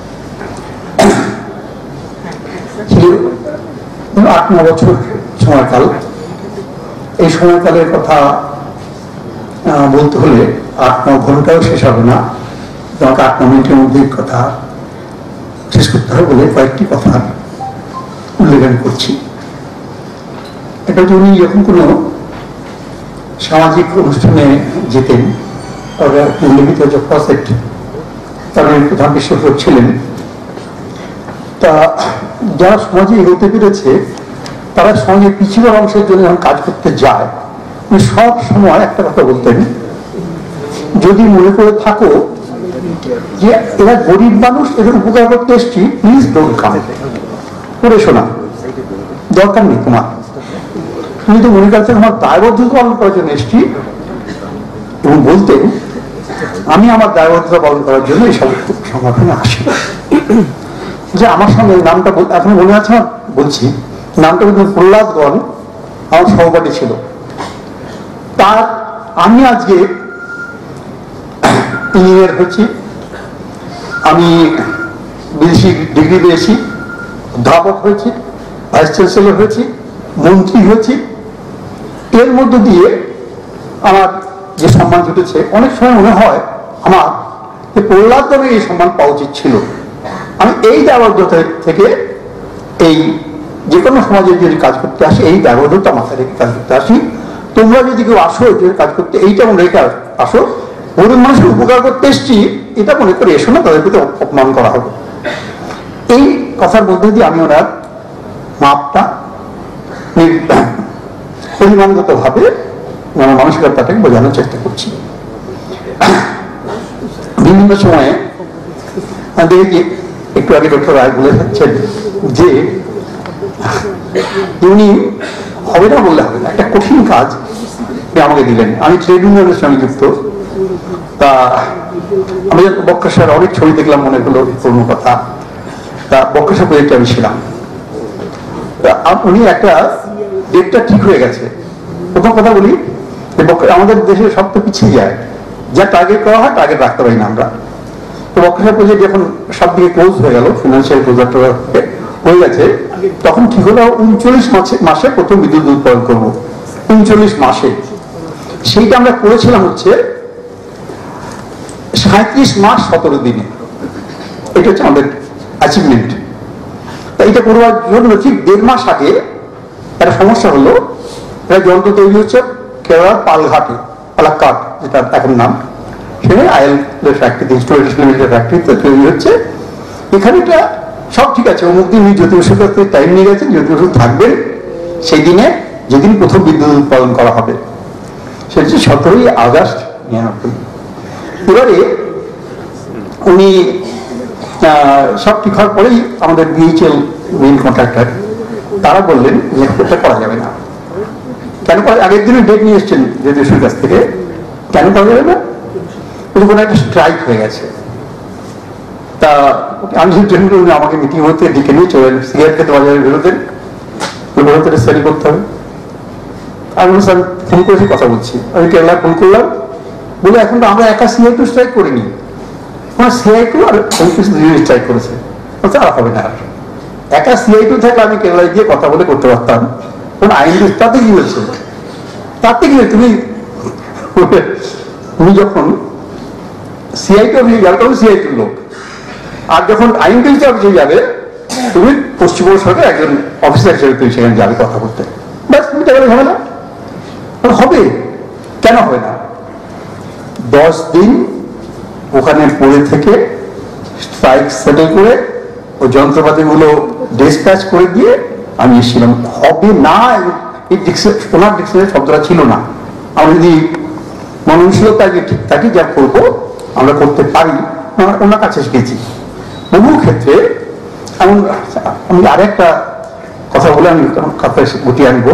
ছিল আট ন বছর সময়কাল। এই সময়কালের কথা বলতে হলে আট ন ঘন্টাও শেষ হবে না, তোমাকে আট ন মিনিটের মধ্যে কথা শেষ করতে হবে বলে কয়েকটি কথা উল্লেখ করছি। এটা যে উনি যখন কোনো সামাজিক অনুষ্ঠানে যেতেন, লিখিত যে প্রজেক্ট তার প্রধান বিশ্বকোচ ছিলেন, তা যারা সমাজে এগোতে পেরেছে তারা সমাজের পিছিয়ে অংশের জন্য যখন কাজ করতে যায় উনি সব সময় একটা কথা বলতেন, যদি মনে করে থাকো যে এরা গরিব মানুষ, এদের উপকার করতে এসছি, প্লিজ ডোন্ট কাম, করে শোনা দরকার নেই তোমার, তুমি তো মনে করছেন আমার দায়বদ্ধতা পালন করার জন্য এসছি। এবং বলতেন আমি আমার দায়বদ্ধতা পালন করার জন্য এই সব সংগঠনে আসি। যে আমার সঙ্গে নামটা এখন মনে আছে, বলছি নামটা বলতে প্রহ্লাদগণ আমার সহপাঠী ছিল। তার আমি আজকে ইঞ্জিনিয়ার হচ্ছি, আমি বিদেশি ডিগ্রি পেয়েছি, অধ্যাপক হয়েছি, ভাইস চ্যান্সেলর হয়েছি, মন্ত্রী হয়েছি। এর মধ্য দিয়ে আমার যে সম্মান জুটেছে, অনেক সময় মনে হয় আমার যে প্রহ্লাদগণের এই সম্মান পাওয়া উচিত ছিল। আমি এই দায়বদ্ধতা থেকে এই যে কোনো সমাজে যদি কাজ করতে আসি, এই দায়বদ্ধতা মাথায় রেখে কাজ করতে আসি। তোমরা যদি কেউ আসো কাজ করতে, এইটা মনে রেখে আসো, গরিব মানুষের উপকার করতে এসছি এটা মনে করে এসো না, তাদের প্রতি অপমান করা হবে। এই কথার মধ্যে দিয়ে আমি ওনার মাপটা পরিমাণগত ভাবে মানসিকতাটাকে বোঝানোর চেষ্টা করছি। বিভিন্ন সময়ে দেখি, একটু আগে ডক্টর রায় বলে যাচ্ছেন যে উনি হবে না বললে হবে না, একটা কঠিন কাজ আমাকে দিলেন। আমি ট্রেড ইউনিয়নের সঙ্গে যুক্ত, তা আমি বক্রেশ্বর অনেক ছবি দেখলাম, মনে হলো পুরনো কথা। তা বক্রেশ্বর প্রজেক্টে আমি ছিলাম। উনি একটা ডেটটা ঠিক হয়ে গেছে। প্রথম কথা বলি, আমাদের দেশে সব তো পিছিয়ে যায়, যা টার্গেট করা হয় টার্গেট রাখতে পারি না আমরা। তো বক্রেশ্বর প্রজেক্ট যখন সব দিকে ক্লোজ হয়ে গেল, ফিনান্সিয়াল প্রজেক্ট হয়ে গেছে, তখন ঠিক হলো উনচল্লিশ মাসে মাসে প্রথম বিদ্যুৎ উৎপাদন করবো, উনচল্লিশ মাসে। সেইটা আমরা করেছিলাম হচ্ছে সাঁত্রিশ মাস সতেরো দিনে। এটা হচ্ছে আমাদের অ্যাচিভমেন্ট। তা এটা করবার জন্য ঠিক দেড় মাস আগে একটা সমস্যা হলো, একটা যন্ত্র তৈরি হচ্ছে কেরালার পালঘাটে, পালাক্কাট যেটা এখন নাম, সেখানে আইএল ফ্যাক্টরি, ইনস্টলেশন ফ্যাক্টরিতে তৈরি হচ্ছে। এখানে এটা সব ঠিক আছে, অমুক দিন জ্যোতি বসুর কাছ থেকে টাইম নিয়ে গেছেন, জ্যোতি বসু থাকবেন সেই দিনে, যেদিন প্রথম বিদ্যুৎ উৎপাদন করা হবে, সেটা হচ্ছে সতেরোই আগস্ট নিরানব্বই। এবারে উনি সব ঠিক হওয়ার পরেই আমাদের বিএইচএল মেইন কন্ট্রাক্টর তারা বললেন যে এটা করা যাবে না। কেন করা, আগের দিনে ডেট নিয়ে এসছেন জ্যোতি বসুর কাছ থেকে, কেন করা যাবে না? কোনো একটা স্ট্রাইক হয়ে গেছে। তা আমি যেহেতু আমাকে মিটিং হতে ডেকে নিয়ে চলে সিগারেট খেতে বাজারে বেরোতেন, বেরোতে স্টাডি করতে হবে। আমি ফোন করেছি, কথা বলছি, আমি কেরালা ফোন করলাম, বলে এখন তো আমরা একা সিআই টু স্ট্রাইক করিনি, আমার সিআই টু আর স্ট্রাইক করেছে, আর হবে না। একা সিআই টু থাকলে আমি কেরালায় গিয়ে কথা বলে করতে পারতাম, কারণ আইন তাতে কি বলছে, তাতে কি তুমি তুমি যখন সিআই টু অফিসে যাবে তখন সিআই টুর লোক, আর যখন আইন পেয়েছে অফিসে যাবে তুমি পশ্চিমবঙ্গ সরকার একজন অফিসার হিসেবে তুমি সেখানে যাবে কথা বলতে, ব্যাস তুমি টাকা হবে না। হবে কেন হবে না? দশ দিন ওখানে পড়ে থেকে স্ট্রাইক সেটেল করে ও যন্ত্রপাতিগুলো ডিসপ্যাচ করে দিয়ে আমি এসেছিলাম। হবে না, এই ওনার ডিকশনারি শব্দটা ছিল না। আমি যদি মননশীলতা ঠিক থাকি, যা করবো আমরা করতে পারি, ওনার কাছে শিখেছি। বহু ক্ষেত্রে এমন, আমি আরেকটা কথা বলে আমি কথা গুটিয়ে আনবো।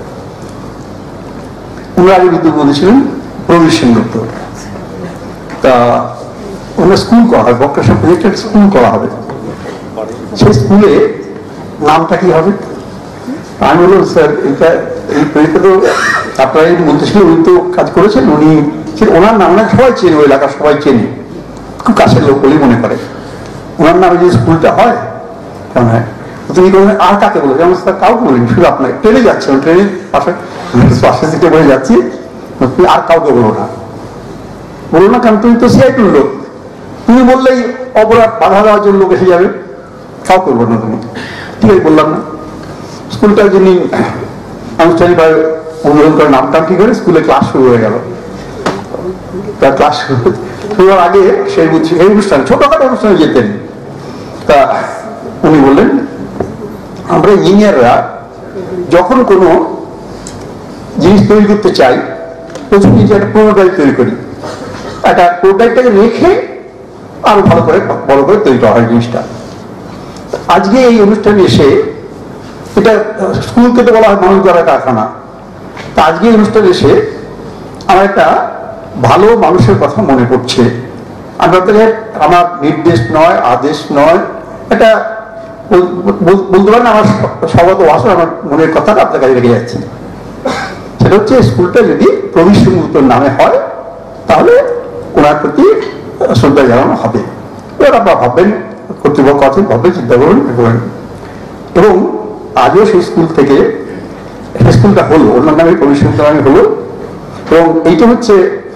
ওনার আগে বিদ্যুৎ বলেছিলেন প্রবীর সেনগুপ্ত, তা ওনার স্কুল করা হবে, বক্রেশ্বর প্রজেক্টের স্কুল করা হবে, সেই স্কুলে নামটা কি হবে? আমি বললাম স্যার এটা এই প্রজেক্টে তো আপনার এই মন্ত্রী ছিল, উনি তো কাজ করেছেন, উনি ওনার নাম না সবাই চেনে, ওই এলাকার সবাই চেনে, খুব কাছের লোক বলেই মনে করে। ওনার নামে যে স্কুলটা হয় কেমন হয়, তুমি আর কাকে বলো? যেমন স্যার কাউকে বলিনি, শুধু আপনাকে ট্রেনে যাচ্ছে, ট্রেনের পাশে পাশে সিটে বলে যাচ্ছি, তুমি আর কাউকে বলো না, বলো না, কারণ তুমি তো সিআইটির লোক, তুমি বললেই অপরাধ বাধা দেওয়ার জন্য লোক এসে যাবে, কাউকে বলবো না তুমি। ঠিক আছে, বললাম না। স্কুলটা যিনি আনুষ্ঠানিকভাবে অনুমোদন করে নামটা ঠিক করে স্কুলে ক্লাস শুরু হয়ে গেল। তার ক্লাস শুরু হওয়ার আগে সেই এই অনুষ্ঠানে ছোটখাটো অনুষ্ঠানে যেতেন। তা উনি বললেন আমরা ইঞ্জিনিয়াররা যখন কোনো জিনিস তৈরি করতে চাই, প্রথম নিজে একটা প্রোটোটাইপ তৈরি করি, একটা প্রোটোটাইপটাকে রেখে আরো ভালো করে বড় করে তৈরি করা হয় জিনিসটা। আজকে এই অনুষ্ঠানে এসে, এটা স্কুলকে তো বলা হয় মানুষ দ্বারা কারখানা, তা আজকে এই অনুষ্ঠানে এসে আমার একটা ভালো মানুষের কথা মনে পড়ছে। আপনাদের আমার নির্দেশ নয়, আদেশ নয়, এটা বলতে পারেন আমার স্বগত ভাষা, আমার মনের কথাটা আপনার কাছে রেখে যাচ্ছে। সেটা হচ্ছে স্কুলটা যদি প্রবীর সেনগুপ্তর নামে হয় তাহলে ওনার প্রতি শ্রদ্ধা জানানো হবে। এবার আপনারা ভাববেন, কর্তৃপক্ষ আছেন, ভাববেন, চিন্তা করবেন করবেন এবং আজও সেই স্কুল থেকে স্কুলটা হলো, ওনার নামে প্রবীর সেনগুপ্তর নামে হলো। এবং এইটা হচ্ছে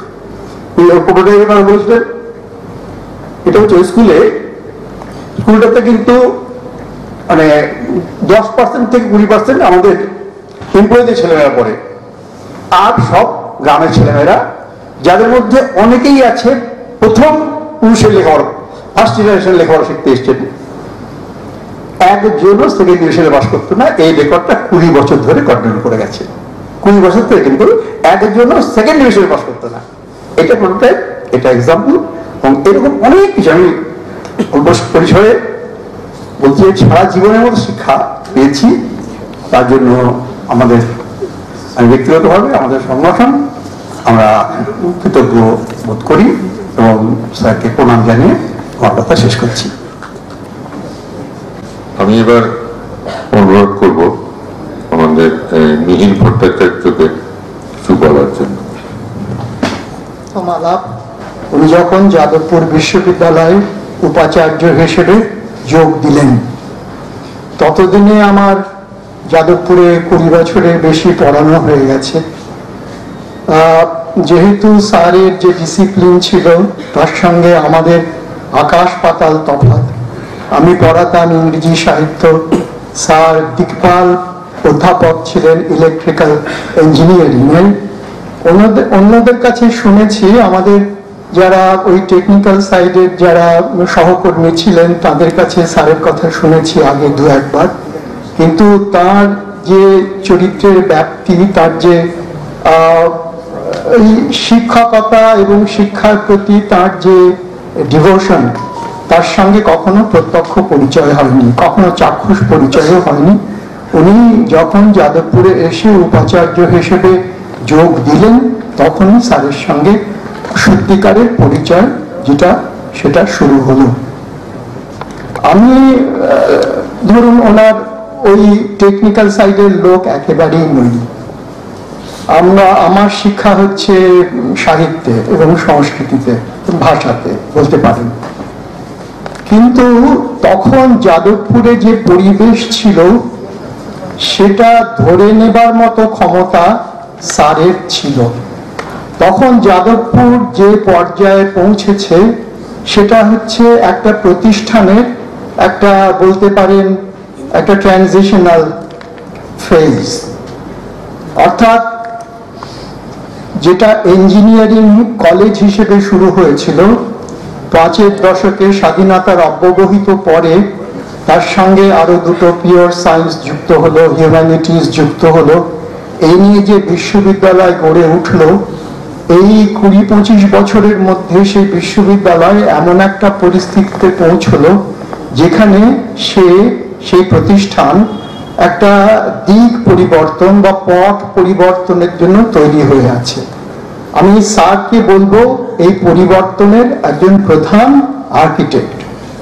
বলছিলেন, এটা হচ্ছে ওই স্কুলে, স্কুলটাতে কিন্তু মানে দশ পার্সেন্ট থেকে কুড়ি পার্সেন্ট আমাদের এমপ্লয়ীদের ছেলেমেয়েরা পড়ে, আর সব গ্রামের ছেলেমেয়েরা, যাদের মধ্যে অনেকেই আছে প্রথম পুরুষের লেখাপড়া, ফার্স্ট জেনারেশন লেখাপড়া শিখতে এসছেন, একজনও সেকেন্ড ডিভিশনে পাস করতো না। এই রেকর্ডটা কুড়ি বছর ধরে কন্টিনিউ করে গেছে, কুড়ি বছর ধরে কিন্তু একজনও সেকেন্ড ডিভিশনে পাস করতো না। এটা প্রোটোটাইপ, এটা এক্সাম্পল, এবং এরকম অনেক কিছু আমি অল্প পরিসরে বলছি। সারা জীবনের মতো শিক্ষা পেয়েছি, তার জন্য আমাদের আমি ব্যক্তিগতভাবে আমাদের সংগঠন আমরা কৃতজ্ঞ বোধ করি এবং স্যারকে প্রণাম জানিয়ে আমার কথা শেষ করছি। আমি এবার অনুরোধ করব আমাদের মিহির ভট্টাচার্যকে কিছু বলার জন্য। উনি যখন যাদবপুর বিশ্ববিদ্যালয়ে উপাচার্য হিসেবে যোগ দিলেন, ততদিনে আমার যাদবপুরে কুড়ি বছরের বেশি পড়ানো হয়ে গেছে। যেহেতু স্যারের যে ডিসিপ্লিন ছিল তার সঙ্গে আমাদের আকাশ পাতাল তফাৎ। আমি পড়াতাম ইংরেজি সাহিত্য, স্যার দিকপাল অধ্যাপক ছিলেন ইলেকট্রিক্যাল ইঞ্জিনিয়ারিং এর। অন্যদের অন্যদের কাছে শুনেছি, আমাদের যারা ওই টেকনিক্যাল সাইডের যারা সহকর্মী ছিলেন তাদের কাছে স্যারের কথা শুনেছি আগে দু একবার, কিন্তু তার যে চরিত্রের ব্যাপ্তি, তার যে শিক্ষকতা এবং শিক্ষার প্রতি তার যে ডিভোশন, তার সঙ্গে কখনো প্রত্যক্ষ পরিচয় হয়নি, কখনো চাক্ষুষ পরিচয়ও হয়নি। উনি যখন যাদবপুরে এসে উপাচার্য হিসেবে যোগ দিলেন তখনই স্যারের সঙ্গে সত্যিকারের পরিচয় যেটা সেটা শুরু হলো। আমি ধরুন ওনার ওই টেকনিক্যাল সাইডের লোক একেবারেই নই। আমরা আমার শিক্ষা হচ্ছে সাহিত্যে এবং সংস্কৃতিতে, ভাষাতে বলতে পারেন। কিন্তু তখন যাদবপুরে যে পরিবেশ ছিল সেটা ধরে নেবার মতো ক্ষমতা স্যারের ছিল। তখন যাদবপুর যে পর্যায়ে পৌঁছেছে সেটা হচ্ছে একটা প্রতিষ্ঠানের একটা বলতে পারেন একটা ট্রানজিশনাল ফেজ, অর্থাৎ যেটা ইঞ্জিনিয়ারিং কলেজ হিসেবে শুরু হয়েছিল পাঁচের দশকে স্বাধীনতার অব্যবহিত পরে, তার সঙ্গে আরো দুটো পিওর সায়েন্স যুক্ত হলো, হিউম্যানিটিস যুক্ত হলো, এই নিয়ে যে বিশ্ববিদ্যালয় গড়ে উঠলো এই কুড়ি পঁচিশ বছরের মধ্যে সেই বিশ্ববিদ্যালয় এমন একটা পরিস্থিতিতে পৌঁছলো যেখানে সে সেই প্রতিষ্ঠান একটা দিক পরিবর্তন বা পথ পরিবর্তনের জন্য তৈরি হয়ে আছে। আমি স্যারকে বলবো এই পরিবর্তনের একজন প্রধান আর্কিটেক্ট।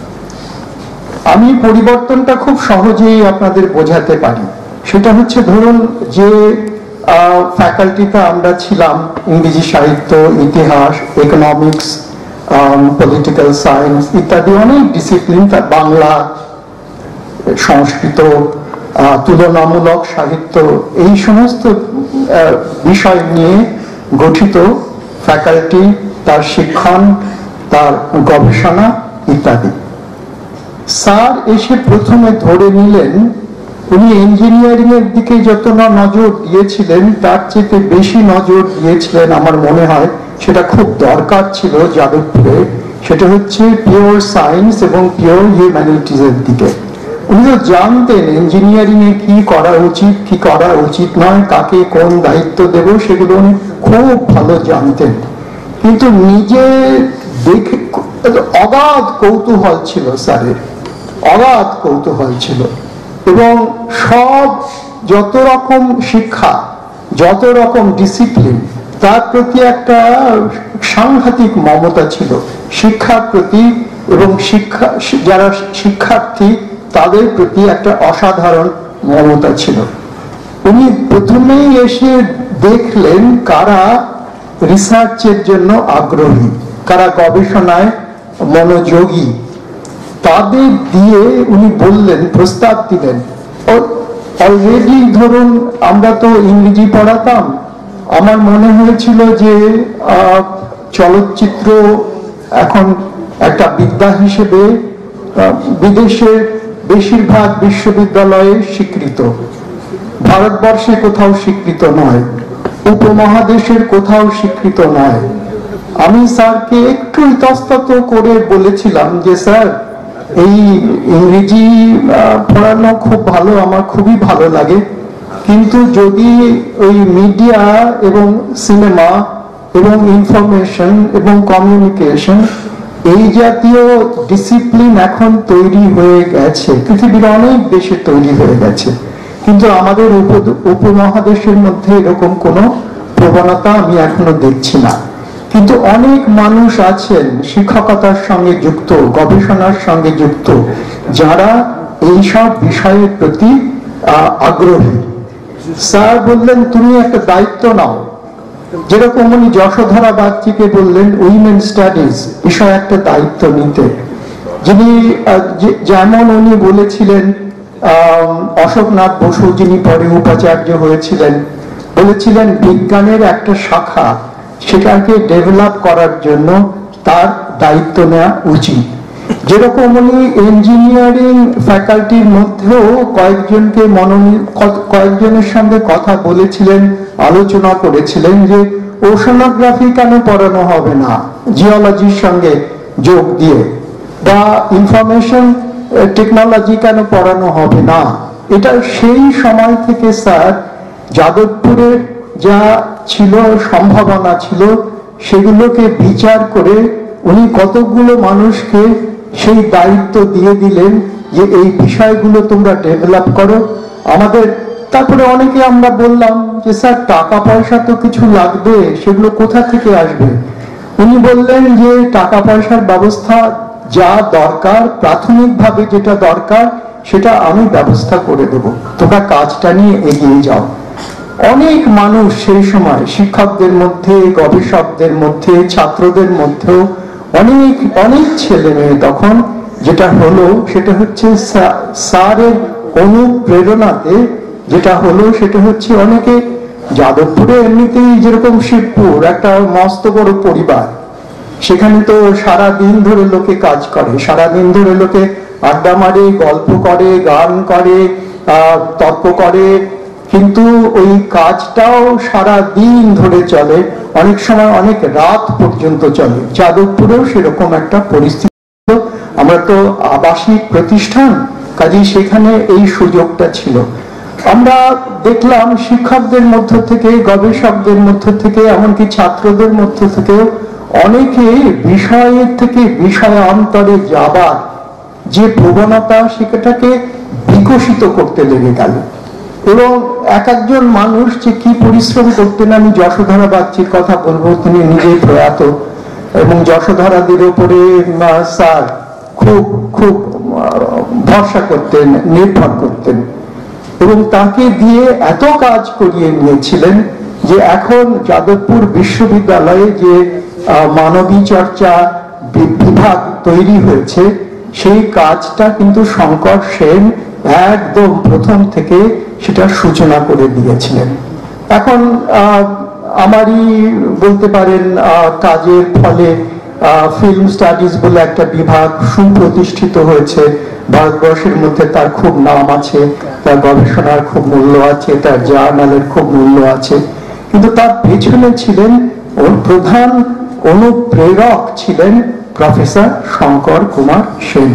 আমি পরিবর্তনটা খুব সহজেই আপনাদের বোঝাতে পারি। সেটা হচ্ছে, ধরুন যে ফ্যাকাল্টিতে আমরা ছিলাম, ইংরেজি সাহিত্য, ইতিহাস, ইকোনমিক্স, পলিটিক্যাল সায়েন্স ইত্যাদি অনেক ডিসিপ্লিন, তার বাংলা, সংস্কৃত, তুলনামূলক সাহিত্য, এই সমস্ত বিষয় নিয়ে গঠিত ফ্যাকাল্টি, তার শিক্ষণ, তার গবেষণা ইত্যাদি। স্যার এসে প্রথমে ধরে নিলেন, উনি ইঞ্জিনিয়ারিং এর দিকে যত না নজর দিয়েছিলেন তার চেয়ে বেশি নজর দিয়েছিলেন, আমার মনে হয় সেটা খুব দরকার ছিল যাদবপুরে, সেটা হচ্ছে পিওর সায়েন্স এবং পিওর হিউম্যানিটিজ এর দিকে। উনি তো জানতেন ইঞ্জিনিয়ারিং এ কি করা উচিত, কি করা উচিত নয়, কাকে কোন দায়িত্ব দেব, সেগুলো উনি খুব ভালো জানতেন। কিন্তু নিজে দেখে অগাধ কৌতূহল ছিল স্যারের, অগাধ কৌতূহল ছিল, এবং সব যত রকম শিক্ষা, যত রকম ডিসিপ্লিন, তার প্রতি একটা সাংঘাতিক মমতা ছিল শিক্ষার প্রতি, এবং শিক্ষা যারা শিক্ষার্থী তাদের প্রতি একটা অসাধারণ মমতা ছিল। উনি প্রথমেই এসে দেখলেন কারা রিসার্চের জন্য আগ্রহী, কারা গবেষণায় মনোযোগী, তাদের দিয়ে উনি বললেন, প্রস্তাব দিলেন। অলরেডি ধরুন আমরা তো ইংরেজি পড়াতাম, আমার মনে হয়েছিল যে চলচ্চিত্র এখন একটা বিদ্যা হিসেবে বিদেশের বেশিরভাগ বিশ্ববিদ্যালয়ে স্বীকৃত, ভারতবর্ষে কোথাও স্বীকৃত নয়, উপমহাদেশের কোথাও স্বীকৃত নয়। আমি স্যারকে একটু ইতস্তত করে বলেছিলাম যে স্যার, এই ইংরেজি পড়ানো খুব ভালো, আমার খুবই ভালো লাগে, কিন্তু যদি ওই মিডিয়া এবং সিনেমা এবং ইনফরমেশন এবং কমিউনিকেশন এই জাতীয় ডিসিপ্লিন এখন তৈরি হয়ে গেছে, পৃথিবীর অনেক দেশে তৈরি হয়ে গেছে, কিন্তু আমাদের উপমহাদেশের মধ্যে এরকম কোনো প্রবণতা আমি এখনো দেখছি না। কিন্তু অনেক মানুষ আছেন শিক্ষকতার সঙ্গে যুক্ত, গবেষণার সঙ্গে যুক্ত, যারা এইসব বিষয়ের প্রতি আগ্রহী। স্যার বললেন, তুমি একটা দায়িত্ব নাও, যেরকম উনি যশোধরা বাগচিকে বললেন উইমেন স্টাডিজ বিষয়ে একটা দায়িত্ব নিতে, যিনি যেমন উনি বলেছিলেন অশোকনাথ বসু, যিনি পরে উপাচার্য হয়েছিলেন, বলেছিলেন বিজ্ঞানের একটা শাখা, সেটাকে ডেভেলপ করার জন্য তার দায়িত্ব নেওয়া উচিত। যেরকম উনি ইঞ্জিনিয়ারিং ফ্যাকাল্টির মধ্যেও কয়েকজনকে মনোনীত কয়েকজনের সঙ্গে কথা বলেছিলেন, আলোচনা করেছিলেন যে ওশানোগ্রাফি কেন পড়ানো হবে না জিওলজির সঙ্গে যোগ দিয়ে, বা ইনফরমেশন টেকনোলজি কেন পড়ানো হবে না। এটা সেই সময় থেকে স্যার যাদবপুরের যা ছিল সম্ভাবনা ছিল সেগুলোকে বিচার করে উনি কতগুলো মানুষকে সেই দায়িত্ব দিয়ে দিলেন যে এই বিষয়গুলো তোমরা ডেভেলপ করো আমাদের। তারপরে অনেকে আমরা বললাম যে স্যার টাকা পয়সা তো কিছু লাগবে, সেগুলো কোথা থেকে আসবে? উনি বললেন যে টাকা পয়সার ব্যবস্থা যা দরকার, প্রাথমিকভাবে যেটা দরকার সেটা আমি ব্যবস্থা করে দেব, তোমরা কাজটা নিয়ে এগিয়ে যাও। অনেক মানুষ সেই সময় শিক্ষকদের মধ্যে, গবেষকদের মধ্যে, ছাত্রদের মধ্যেও অনেক অনেক ছেলে মেয়ে তখন যেটা হলো সেটা হচ্ছে স্যারের অনুপ্রেরণাতে যেটা হলো সেটা হচ্ছে অনেকে যাদবপুরে এমনিতেই যেরকম শিবপুর একটা মস্ত বড় পরিবার, সেখানে তো সারা দিন ধরে লোকে কাজ করে, সারা দিন ধরে লোকে আড্ডা মারে, গল্প করে, গান করে, আহ তর্ক করে, কিন্তু ওই কাজটাও সারা দিন ধরে চলে, অনেক সময় অনেক রাত পর্যন্ত চলে। যাদবপুরেও সেরকম একটা পরিস্থিতি। আমরা তো আবাসিক প্রতিষ্ঠান, কাজেই সেখানে এই সুযোগটা ছিল। আমরা দেখলাম শিক্ষকদের মধ্য থেকে, গবেষকদের মধ্য থেকে, এমনকি ছাত্রদের মধ্য থেকে অনেকে বিষয়ের থেকে বিষয়ান্তরে যাবার যে প্রবণতা সেটাকে বিকশিত করতে লেগে গেল। এবং এক একজন মানুষ যে কি পরিশ্রম করতেন, আমি যশোধরা বাগচির কথা বলবো, তিনি নিজেই প্রয়াত, এবং যশোধরাদের উপরে স্যার খুব খুব ভরসা করতেন, নির্ভর করতেন, এবং তাকে দিয়ে এত কাজ করিয়ে নিয়েছিলেন যে এখন যাদবপুর বিশ্ববিদ্যালয়ে যে মানবী চর্চা বিভাগ তৈরি হয়েছে, সেই কাজটা কিন্তু শঙ্কর সেন একদম প্রথম থেকে সেটা সূচনা করে দিয়েছিলেন। এখন আমারই বলতে পারেন কাজের ফলে ফিল্ম স্টাডিজ বলে একটা বিভাগ সুপ্রতিষ্ঠিত হয়েছে ভারতবর্ষের মধ্যে, তার খুব নাম আছে, তার গবেষণার খুব মূল্য আছে, তার জার্নালের খুব মূল্য আছে, কিন্তু তার পেছনে ছিলেন ওর প্রধান অনুপ্রেরক ছিলেন প্রফেসর শঙ্কর কুমার সেন।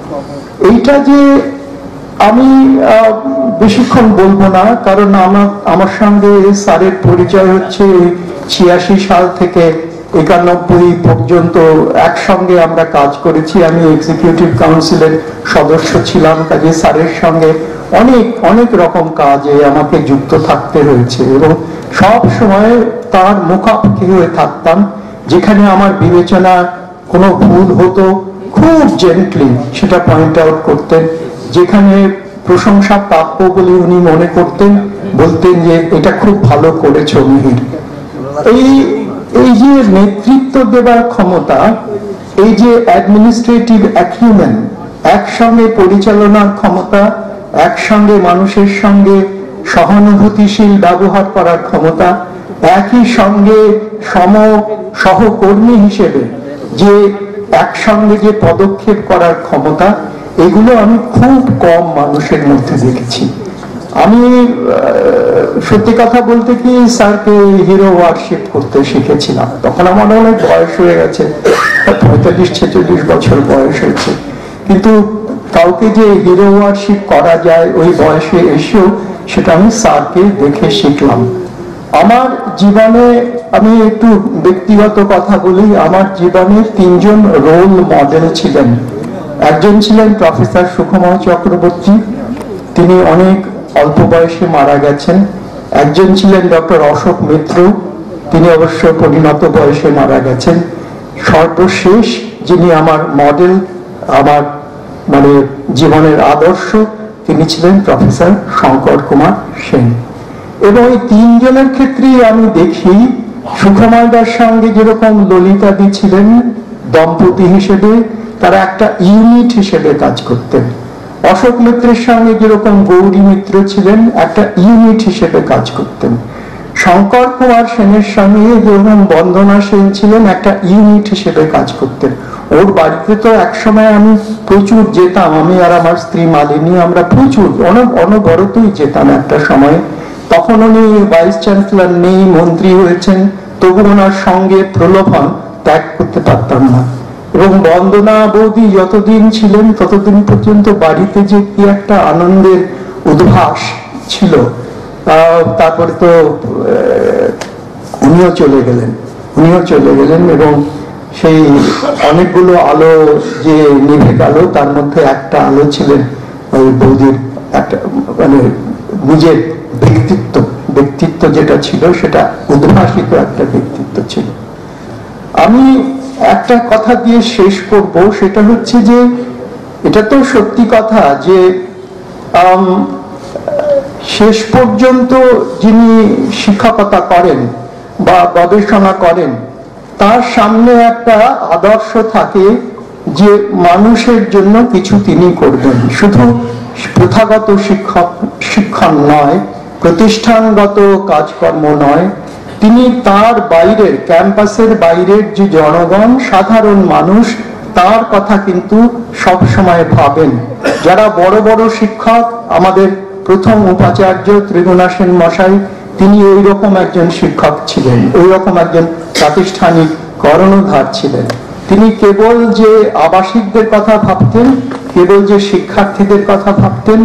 এইটা যে আমি বেশিক্ষণ বলবো না, কারণ আমার আমার সঙ্গে স্যারের পরিচয় হচ্ছে ছিয়াশি সাল থেকে একানব্বই পর্যন্ত একসঙ্গে আমরা কাজ করেছি। আমি এক্সিকিউটিভ কাউন্সিলের সদস্য ছিলাম, কাজে স্যারের সঙ্গে অনেক অনেক রকম কাজে আমাকে যুক্ত থাকতে হয়েছে, এবং সব সময় তার মুখাপেক্ষি হয়ে থাকতাম। যেখানে আমার বিবেচনা কোনো ভুল হতো খুব জেন্টলি সেটা পয়েন্ট আউট করতেন, যেখানে প্রশংসা প্রাপ্য বলে উনি মনে করতেন, বলতেন যে এটা খুব ভালো করেছো মিহির। এই এই যে নেতৃত্ব দেবার ক্ষমতা, এই যে অ্যাডমিনিস্ট্রেটিভ অ্যাকিউমেন, একসঙ্গে পরিচালনার ক্ষমতা, একসঙ্গে মানুষের সঙ্গে সহানুভূতিশীল ব্যবহার করার ক্ষমতা, একই সঙ্গে সম সহকর্মী হিসেবে যে একসঙ্গে যে পদক্ষেপ করার ক্ষমতা, এগুলো আমি খুব কম মানুষের মধ্যে দেখেছি। আমি সত্যি কথা বলতে কি স্যারকে হিরো ওয়ার্শিপ করতে শিখেছিলাম, তখন আমার অনেক বয়স হয়ে গেছে, পঁয়তাল্লিশ ছেচল্লিশ বছর বয়স হয়েছে, কিন্তু কাউকে যে হিরো ওয়ার্শিপ করা যায় ওই বয়সে এসেও, সেটা আমি স্যারকে দেখে শিখলাম। আমার জীবনে, আমি একটু ব্যক্তিগত কথা বলি, আমার জীবনে তিনজন রোল মডেল ছিলেন। একজন ছিলেন প্রফেসর সুকুমার চক্রবর্তী, তিনি অনেক অল্প বয়সে মারা গেছেন। একজন ছিলেন ডক্টর অশোক মিত্র, তিনি অবশ্য পরিণত বয়সে মারা গেছেন। সর্বশেষ যিনি আমার মডেল, আমার মানে জীবনের আদর্শ, তিনি ছিলেন প্রফেসর শঙ্কর কুমার সেন। এবং এই তিনজনের ক্ষেত্রেই আমি দেখি সুখময়দার সঙ্গে যেরকম ললিতাদি ছিলেন দম্পতি হিসেবে, তারা একটা ইউনিট হিসেবে কাজ করতেন। অশোক মিত্রের সঙ্গে যেরকম গৌরী মিত্র ছিলেন, একটা ইউনিট হিসেবে কাজ করতেন। শঙ্কর কুমার সেনের সঙ্গে যেরকম বন্দনা সেন ছিলেন, একটা ইউনিট হিসেবে কাজ করতেন। ওর বাড়িতে তো একসময় আমি প্রচুর যেতাম, আমি আর আমার স্ত্রী মালিনী, আমরা প্রচুর অনবরতই যেতাম একটা সময়। তখন উনি ভাইস চ্যান্সেলর নেই, মন্ত্রী হয়েছেন, তবু ওনার সঙ্গে প্রলোভন ত্যাগ করতে পারতাম না। এবং বন্দনা বৌদি যতদিন ছিলেন ততদিন পর্যন্ত বাড়িতে যে কি একটা আনন্দের উদ্ভাস ছিল। তারপরে তো উনিও চলে গেলেন উনিও চলে গেলেন এবং সেই অনেকগুলো আলো যে নিভে গেল, তার মধ্যে একটা আলো ছিলেন ওই বৌদির একটা, মানে নিজের ব্যক্তিত্ব ব্যক্তিত্ব যেটা ছিল সেটা উদ্ভাসিত একটা ব্যক্তিত্ব ছিল। আমি একটা কথা দিয়ে শেষ করব, সেটা হচ্ছে যে এটা তো সত্যি কথা যে শেষ পর্যন্ত যিনি শিক্ষকতা করেন বা গবেষণা করেন, তার সামনে একটা আদর্শ থাকে যে মানুষের জন্য কিছু তিনি করবেন। শুধু প্রথাগত শিক্ষক শিক্ষণ নয়, প্রতিষ্ঠানগত কাজকর্ম নয়, তিনি তার বাইরের, ক্যাম্পাসের বাইরের যে জনগণ, সাধারণ মানুষ, তার কথা কিন্তু সব সময় ভাবেন। যারা বড় বড় শিক্ষক, আমাদের প্রথম উপাচার্য ত্রিগুণা সেন মশাই, তিনি ওই রকম একজন শিক্ষক ছিলেন, ওই রকম একজন প্রাতিষ্ঠানিক কর্ণধার ছিলেন। তিনি কেবল যে আবাসিকদের কথা ভাবতেন, কেবল যে শিক্ষার্থীদের কথা ভাবতেন,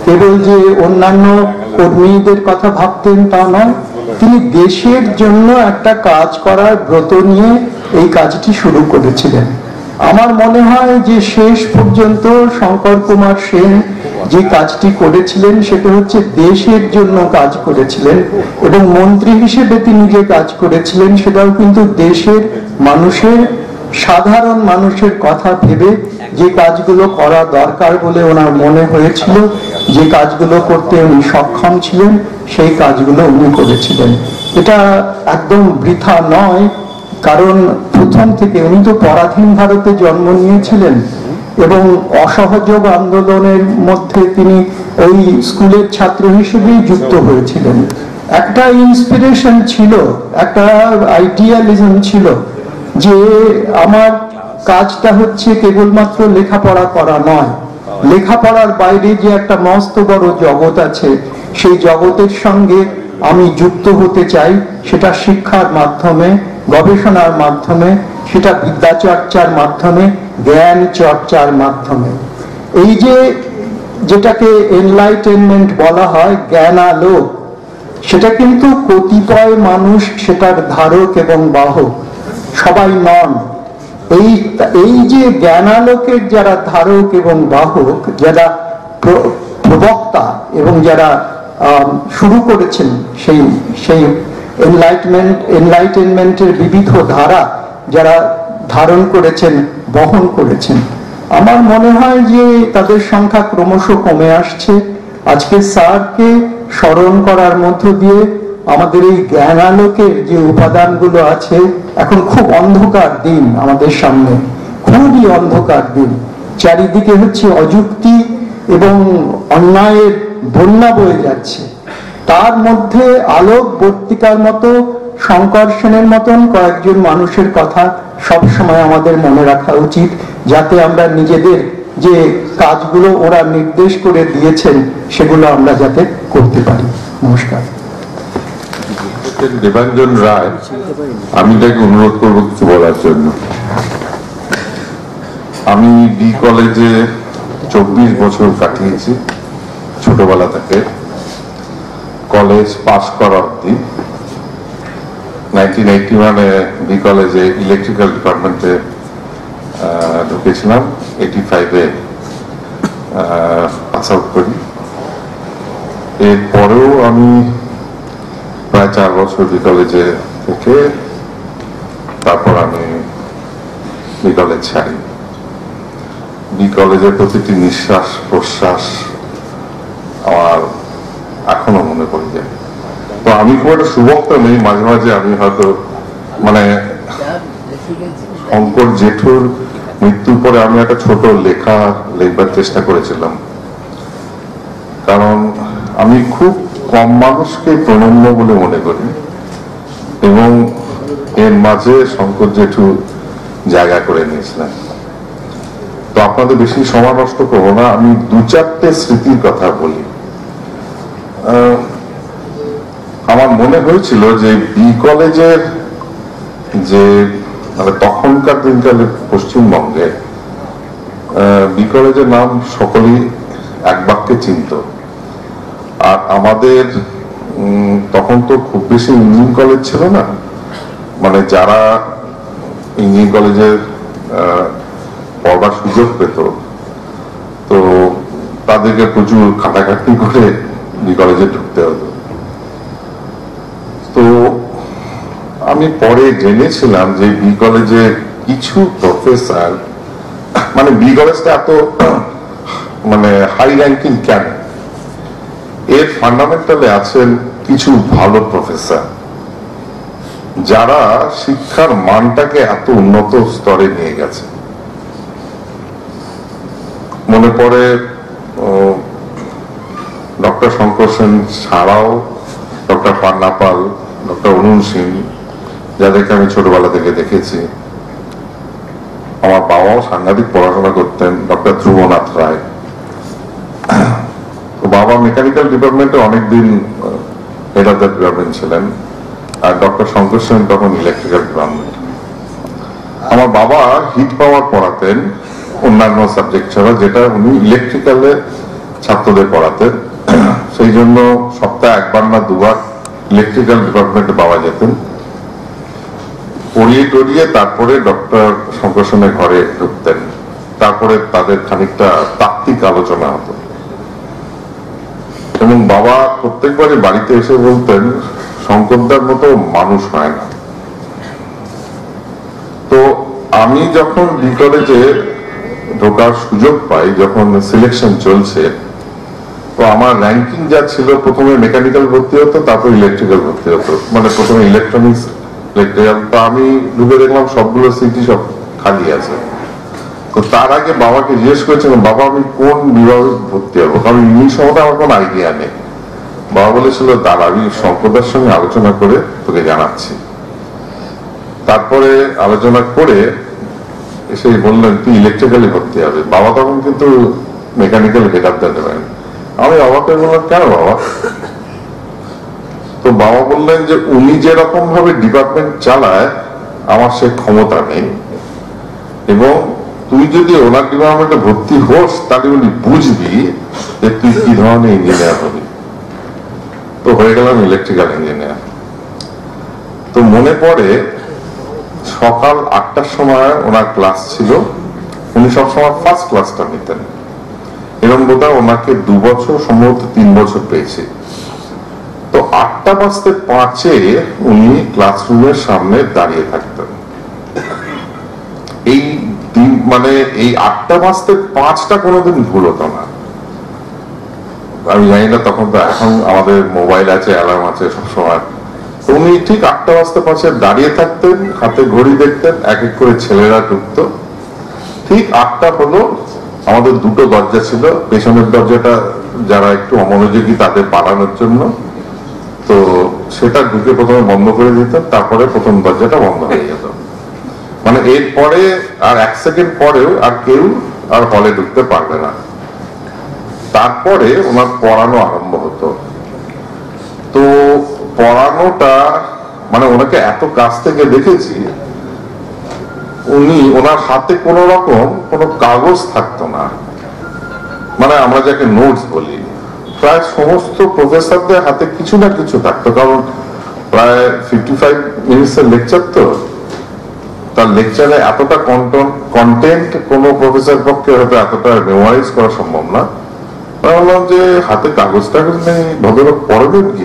কেবল যে অন্যান্য কর্মীদের কথা ভাবতেন তা নয়, তিনি দেশের জন্য একটা কাজ করার ব্রত নিয়ে এই কাজটি শুরু করেছিলেন। আমার মনে হয় যে শেষ পর্যন্ত শঙ্কর কুমার সেন যে কাজটি করেছিলেন সেটা হচ্ছে দেশের জন্য কাজ করেছিলেন, এবং মন্ত্রী হিসেবে তিনি যে কাজ করেছিলেন সেটাও কিন্তু দেশের মানুষের, সাধারণ মানুষের কথা ভেবে যে কাজগুলো করা দরকার বলে ওনার মনে হয়েছিল, যে কাজগুলো করতে উনি সক্ষম ছিলেন, সেই কাজগুলো উনি করেছিলেন। এটা একদম বৃথা নয়, কারণ প্রথম থেকে উনি তো পরাধীন ভারতে জন্ম নিয়েছিলেন এবং অসহযোগ আন্দোলনের মধ্যে তিনি ওই স্কুলের ছাত্র হিসেবেই যুক্ত হয়েছিলেন। একটা ইন্সপিরেশন ছিল, একটা আইডিয়ালিজম ছিল যে আমার কাজটা হচ্ছে কেবলমাত্র লেখাপড়া করা নয়, লেখাপড়ার বাইরে যে একটা মস্ত বড় জগৎ আছে সেই জগতের সঙ্গে আমি যুক্ত হতে চাই, সেটা শিক্ষার মাধ্যমে, গবেষণার মাধ্যমে, সেটা বিদ্যা চর্চার মাধ্যমে, জ্ঞান চর্চার মাধ্যমে। এই যে যেটাকে এনলাইটেনমেন্ট বলা হয়, জ্ঞানালোক, সেটা কিন্তু কতিপয় মানুষ সেটার ধারক এবং বাহক, সবাই নন। এই এই যে জ্ঞানালোকের যারা ধারক এবং বাহক, যারা প্রবক্তা এবং যারা শুরু করেছেন সেই সেই এনলাইটমেন্ট এনলাইটেনমেন্টের বিবিধ ধারা যারা ধারণ করেছেন, বহন করেছেন, আমার মনে হয় যে তাদের সংখ্যা ক্রমশ কমে আসছে। আজকে স্যারকে স্মরণ করার মধ্য দিয়ে আমাদের এই জ্ঞানালোকের যে উপাদানগুলো আছে, এখন খুব অন্ধকার দিন আমাদের সামনে, খুবই অন্ধকার দিন, চারিদিকে হচ্ছে অযুক্তি এবং অন্যায়ের বন্যা বয়ে যাচ্ছে, তার মধ্যে আলোক বর্তিকার মতো শঙ্কর সেনের মতন কয়েকজন মানুষের কথা সব সময় আমাদের মনে রাখা উচিত, যাতে আমরা নিজেদের যে কাজগুলো ওরা নির্দেশ করে দিয়েছেন সেগুলো আমরা যাতে করতে পারি। নমস্কার। দেবাঞ্জন রায়, আমি তাকে অনুরোধ করবো কিছু বলার জন্য। আমি বি কলেজে চব্বিশ বছর কাটিয়েছি, ছোটবেলা থেকে কলেজ পাস করা অব্দি। নাইনটিন এইটি ওয়ানে বি কলেজে ইলেকট্রিক্যাল ডিপার্টমেন্টে ঢুকেছিলাম, এইটি ফাইভে পাস আউট করি। এরপরেও আমি প্রায় চার বছর বি কলেজে থেকে তারপর আমি বি কলেজ ছাড়ি। বি কলেজের প্রতিটি নিঃশ্বাস প্রশ্বাস আমার এখনো মনে পড়ে যায়। তো আমি খুব একটা সুবক্তা নেই, মাঝে মাঝে আমি হয়তো মানে শঙ্কর জেঠুর মৃত্যুর পরে আমি একটা ছোট লেখা লিখবার চেষ্টা করেছিলাম, কারণ আমি খুব কম মানুষকে প্রণম্য বলে মনে করি এবং এর মাঝে শঙ্কর জেঠু জায়গা করে নিয়েছিলেন। তো আপনাদের বেশি সময় নষ্ট করবো না, আমি দু চারটে স্মৃতির কথা বলি। আমার মনে হয়েছিল যে বি কলেজের যে মানে তখনকার দিনকালে পশ্চিমবঙ্গে বি কলেজের নাম সকলেই এক বাক্যে চিনত, আর আমাদের তখন তো খুব বেশি ইঞ্জিনিয়ারিং কলেজ ছিল না, মানে যারা ইঞ্জিনিয়ারিং কলেজের পড়বার সুযোগ পেত তো তাদেরকে প্রচুর খাটাখাটি করে বি কলেজে ঢুকতে হতো। তো আমি পরে জেনেছিলাম যে বি কলেজে কিছু প্রফেসর, মানে বি কলেজটা এত মানে হাই র্যাঙ্কিং কেন, এর ফান্ডামেন্টালে আছেন কিছু ভালো প্রফেসর যারা শিক্ষার মানটাকে এত উন্নত স্তরে নিয়ে গেছে। মনে পড়ে ডক্টর শঙ্কর সেন ছাড়াও ডক্টর পান্না পাল, ডক্টর অরুণ সিং, যাদেরকে আমি ছোটবেলা থেকে দেখেছি। আমার বাবাও সাংঘাতিক পড়াশোনা করতেন, ডক্টর ধ্রুবনাথ রায়। বাবা মেকানিক্যাল ডিপার্টমেন্টে অনেকদিন হেড অফ দ্য ডিপার্টমেন্ট ছিলেন, আর ডক্টর শঙ্কর সেন তখন ইলেকট্রিক্যাল ডিপার্টমেন্ট। আমার বাবা হিট পাওয়ার পড়াতেন অন্যান্য সাবজেক্ট ছাড়া, যেটা উনি ইলেকট্রিক্যালে ছাত্রদের পড়াতেন, সেই জন্য সপ্তাহে একবার না দুবার ইলেকট্রিক্যাল ডিপার্টমেন্টে পাওয়া যেতেন। পড়িয়ে টড়িয়ে তারপরে ডক্টর শঙ্কর সেনের ঘরে ঢুকতেন, তারপরে তাদের খানিকটা তাত্ত্বিক আলোচনা হতো। এবং বাবা প্রত্যেকবারই বাড়িতে এসে বলতেন, শঙ্করদার মতো মানুষ হয় না। তো আমি যখন বি কলেজে ঢোকার সুযোগ পাই, যখন সিলেকশন চলছে, তো আমার র্যাঙ্কিং যা ছিল, প্রথমে মেকানিক্যাল ভর্তি হতো, তারপর ইলেকট্রিক্যাল ভর্তি হতো, মানে প্রথমে ইলেকট্রনিক্স ইলেকট্রিক্যাল। তো আমি ঢুকে দেখলাম সবগুলো সিটি সব খালি আছে। তো তার আগে বাবাকে জিজ্ঞেস করেছিলাম, বাবা আমি কোন বিভাগে ভর্তি হবো, কারণ ইংলিশ সম্বন্ধে আমার কোনো আইডিয়া নেই। বাবা বলেছিল, দাঁড়া আমি শঙ্করদার সঙ্গে আলোচনা করে তোকে জানাচ্ছি। তারপরে আলোচনা করে এসে বললেন তুই ইলেকট্রিক্যালে ভর্তি হবে। বাবা তখন কিন্তু মেকানিক্যাল হেড আপ দিতে পারেন। আমি বাবাকে বললাম, কেন বাবা? তো বাবা বললেন যে উনি যেরকম ভাবে ডিপার্টমেন্ট চালায় আমার সে ক্ষমতা নেই, এবং তুই যদি ওনার ডিপার্টমেন্টে ভর্তি হোস তাহলে উনি বুঝবি যে তুই কি ধরনের ইঞ্জিনিয়ার হবি। তো হয়ে গেলাম ইলেকট্রিক্যাল ইঞ্জিনিয়ার। তো মনে পড়ে সকাল আটটার সময় ওনার ক্লাস ছিল, উনি সবসময় ফার্স্ট ক্লাসটা নিতেন। এরকম বোধহয় ওনাকে দু বছর সম্ভবত তিন বছর পেয়েছি। তো আটটা বাজতে পাঁচে উনি ক্লাসরুমের সামনে দাঁড়িয়ে থাকতেন। এই মানে এই আটটা বাজতে পাঁচটা কোনোদিন ভুল হতো না। আমি জানি না তখন তো, এখন আমাদের মোবাইল আছে, অ্যালার্ম আছে সবসময়। উনি ঠিক আটটা বাজতে পাঁচে দাঁড়িয়ে থাকতেন, হাতে ঘড়ি দেখতেন, এক এক করে ছেলেরা ঢুকতো। ঠিক আটটা হলো, আমাদের দুটো দরজা ছিল, পেছনের দরজাটা যারা একটু অমনোযোগী তাদের বাড়ানোর জন্য, তো সেটা ঢুকে প্রথমে বন্ধ করে দিতেন, তারপরে প্রথম দরজাটা বন্ধ হয়ে যেত। মানে এরপরে আর এক সেকেন্ড পরেও আর কেউ আর হলে ঢুকতে পারবে না। তারপরে ওনার পড়ানো আরম্ভ হতো। তো পড়ানোটা মানে ওনাকে এত কাছ থেকে দেখেছি, উনি ওনার হাতে কোন রকম কোন কাগজ থাকতো না, মানে আমরা যাকে নোটস বলি। প্রায় সমস্ত প্রফেসরদের হাতে কিছু না কিছু থাকতো, কারণ প্রায় ফিফটি ফাইভ মিনিটস এর লেকচার, তো তার লেকচারে এতটা কন্টেন্ট কোন প্রফেসর পক্ষে হয়তো এতটা মেমোরাইজ করা সম্ভব না। বললাম যে হাতে কাগজ টাগজ নেই, ভদ্রলোক পড়বেন কি?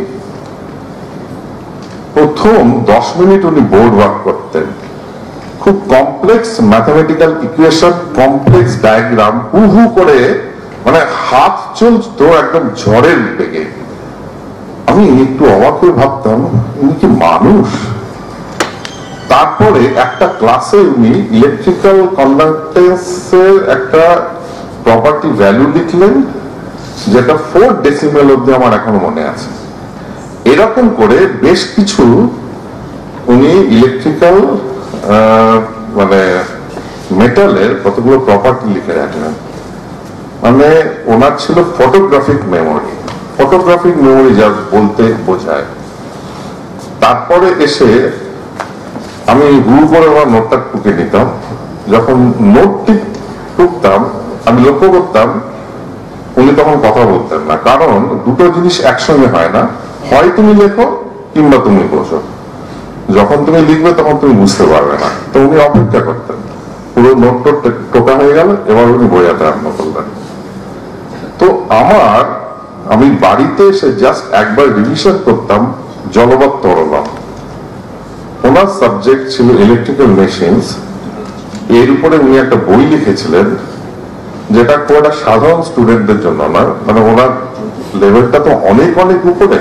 প্রথম দশ মিনিট উনি বোর্ড ওয়ার্ক করতেন, খুব complex mathematical equation, complex diagram, হু হু করে, মানে হাত চলতো একদম ঝড়ের বেগে। আমি একটু অবাক হয়ে ভাবতাম, উনি কি মানুষ? তারপরে একটা ক্লাসে উনি ইলেকট্রিক্যাল কন্ডাক্টেন্সের একটা প্রপার্টি ভ্যালু লিখলেন, যেটা ফোর ডেসিমেল অব্দি আমার এখনো মনে আছে। এরকম করে বেশ কিছু উনি ইলেকট্রিক্যাল মানে মেটালের কতগুলো প্রপার্টি লিখে রাখলেন। মানে ওনার ছিল ফটোগ্রাফিক মেমোরি। ফটোগ্রাফিক মেমোরি যা বলতে বোঝায়। তারপরে এসে আমি হু করে আমার নোটটা টুকে নিতাম। যখন নোটটি টুকতাম আমি লক্ষ্য করতাম উনি তখন কথা বলতেন না, কারণ দুটো জিনিস একসঙ্গে হয় না, হয় তুমি লেখো কিংবা তুমি বসো। যখন তুমি লিখবে তখন তুমি বুঝতে পারবে না, তো উনি অপেক্ষা করতেন। পুরো নোট টোকা হয়ে গেল, এবার উনি বোঝাতে আরম্ভ করলেন। তো আমার আমি বাড়িতে এসে জাস্ট একবার রিভিশন করতাম জলবৎ তরলম। ওনার সাবজেক্ট ছিল ইলেকট্রিক্যাল মেশিনস। এর উপরে উনি একটা বই লিখেছিলেন, যেটা খুব একটা সাধারণ স্টুডেন্টদের জন্য না, মানে ওনার লেভেলটা তো অনেক অনেক উপরে।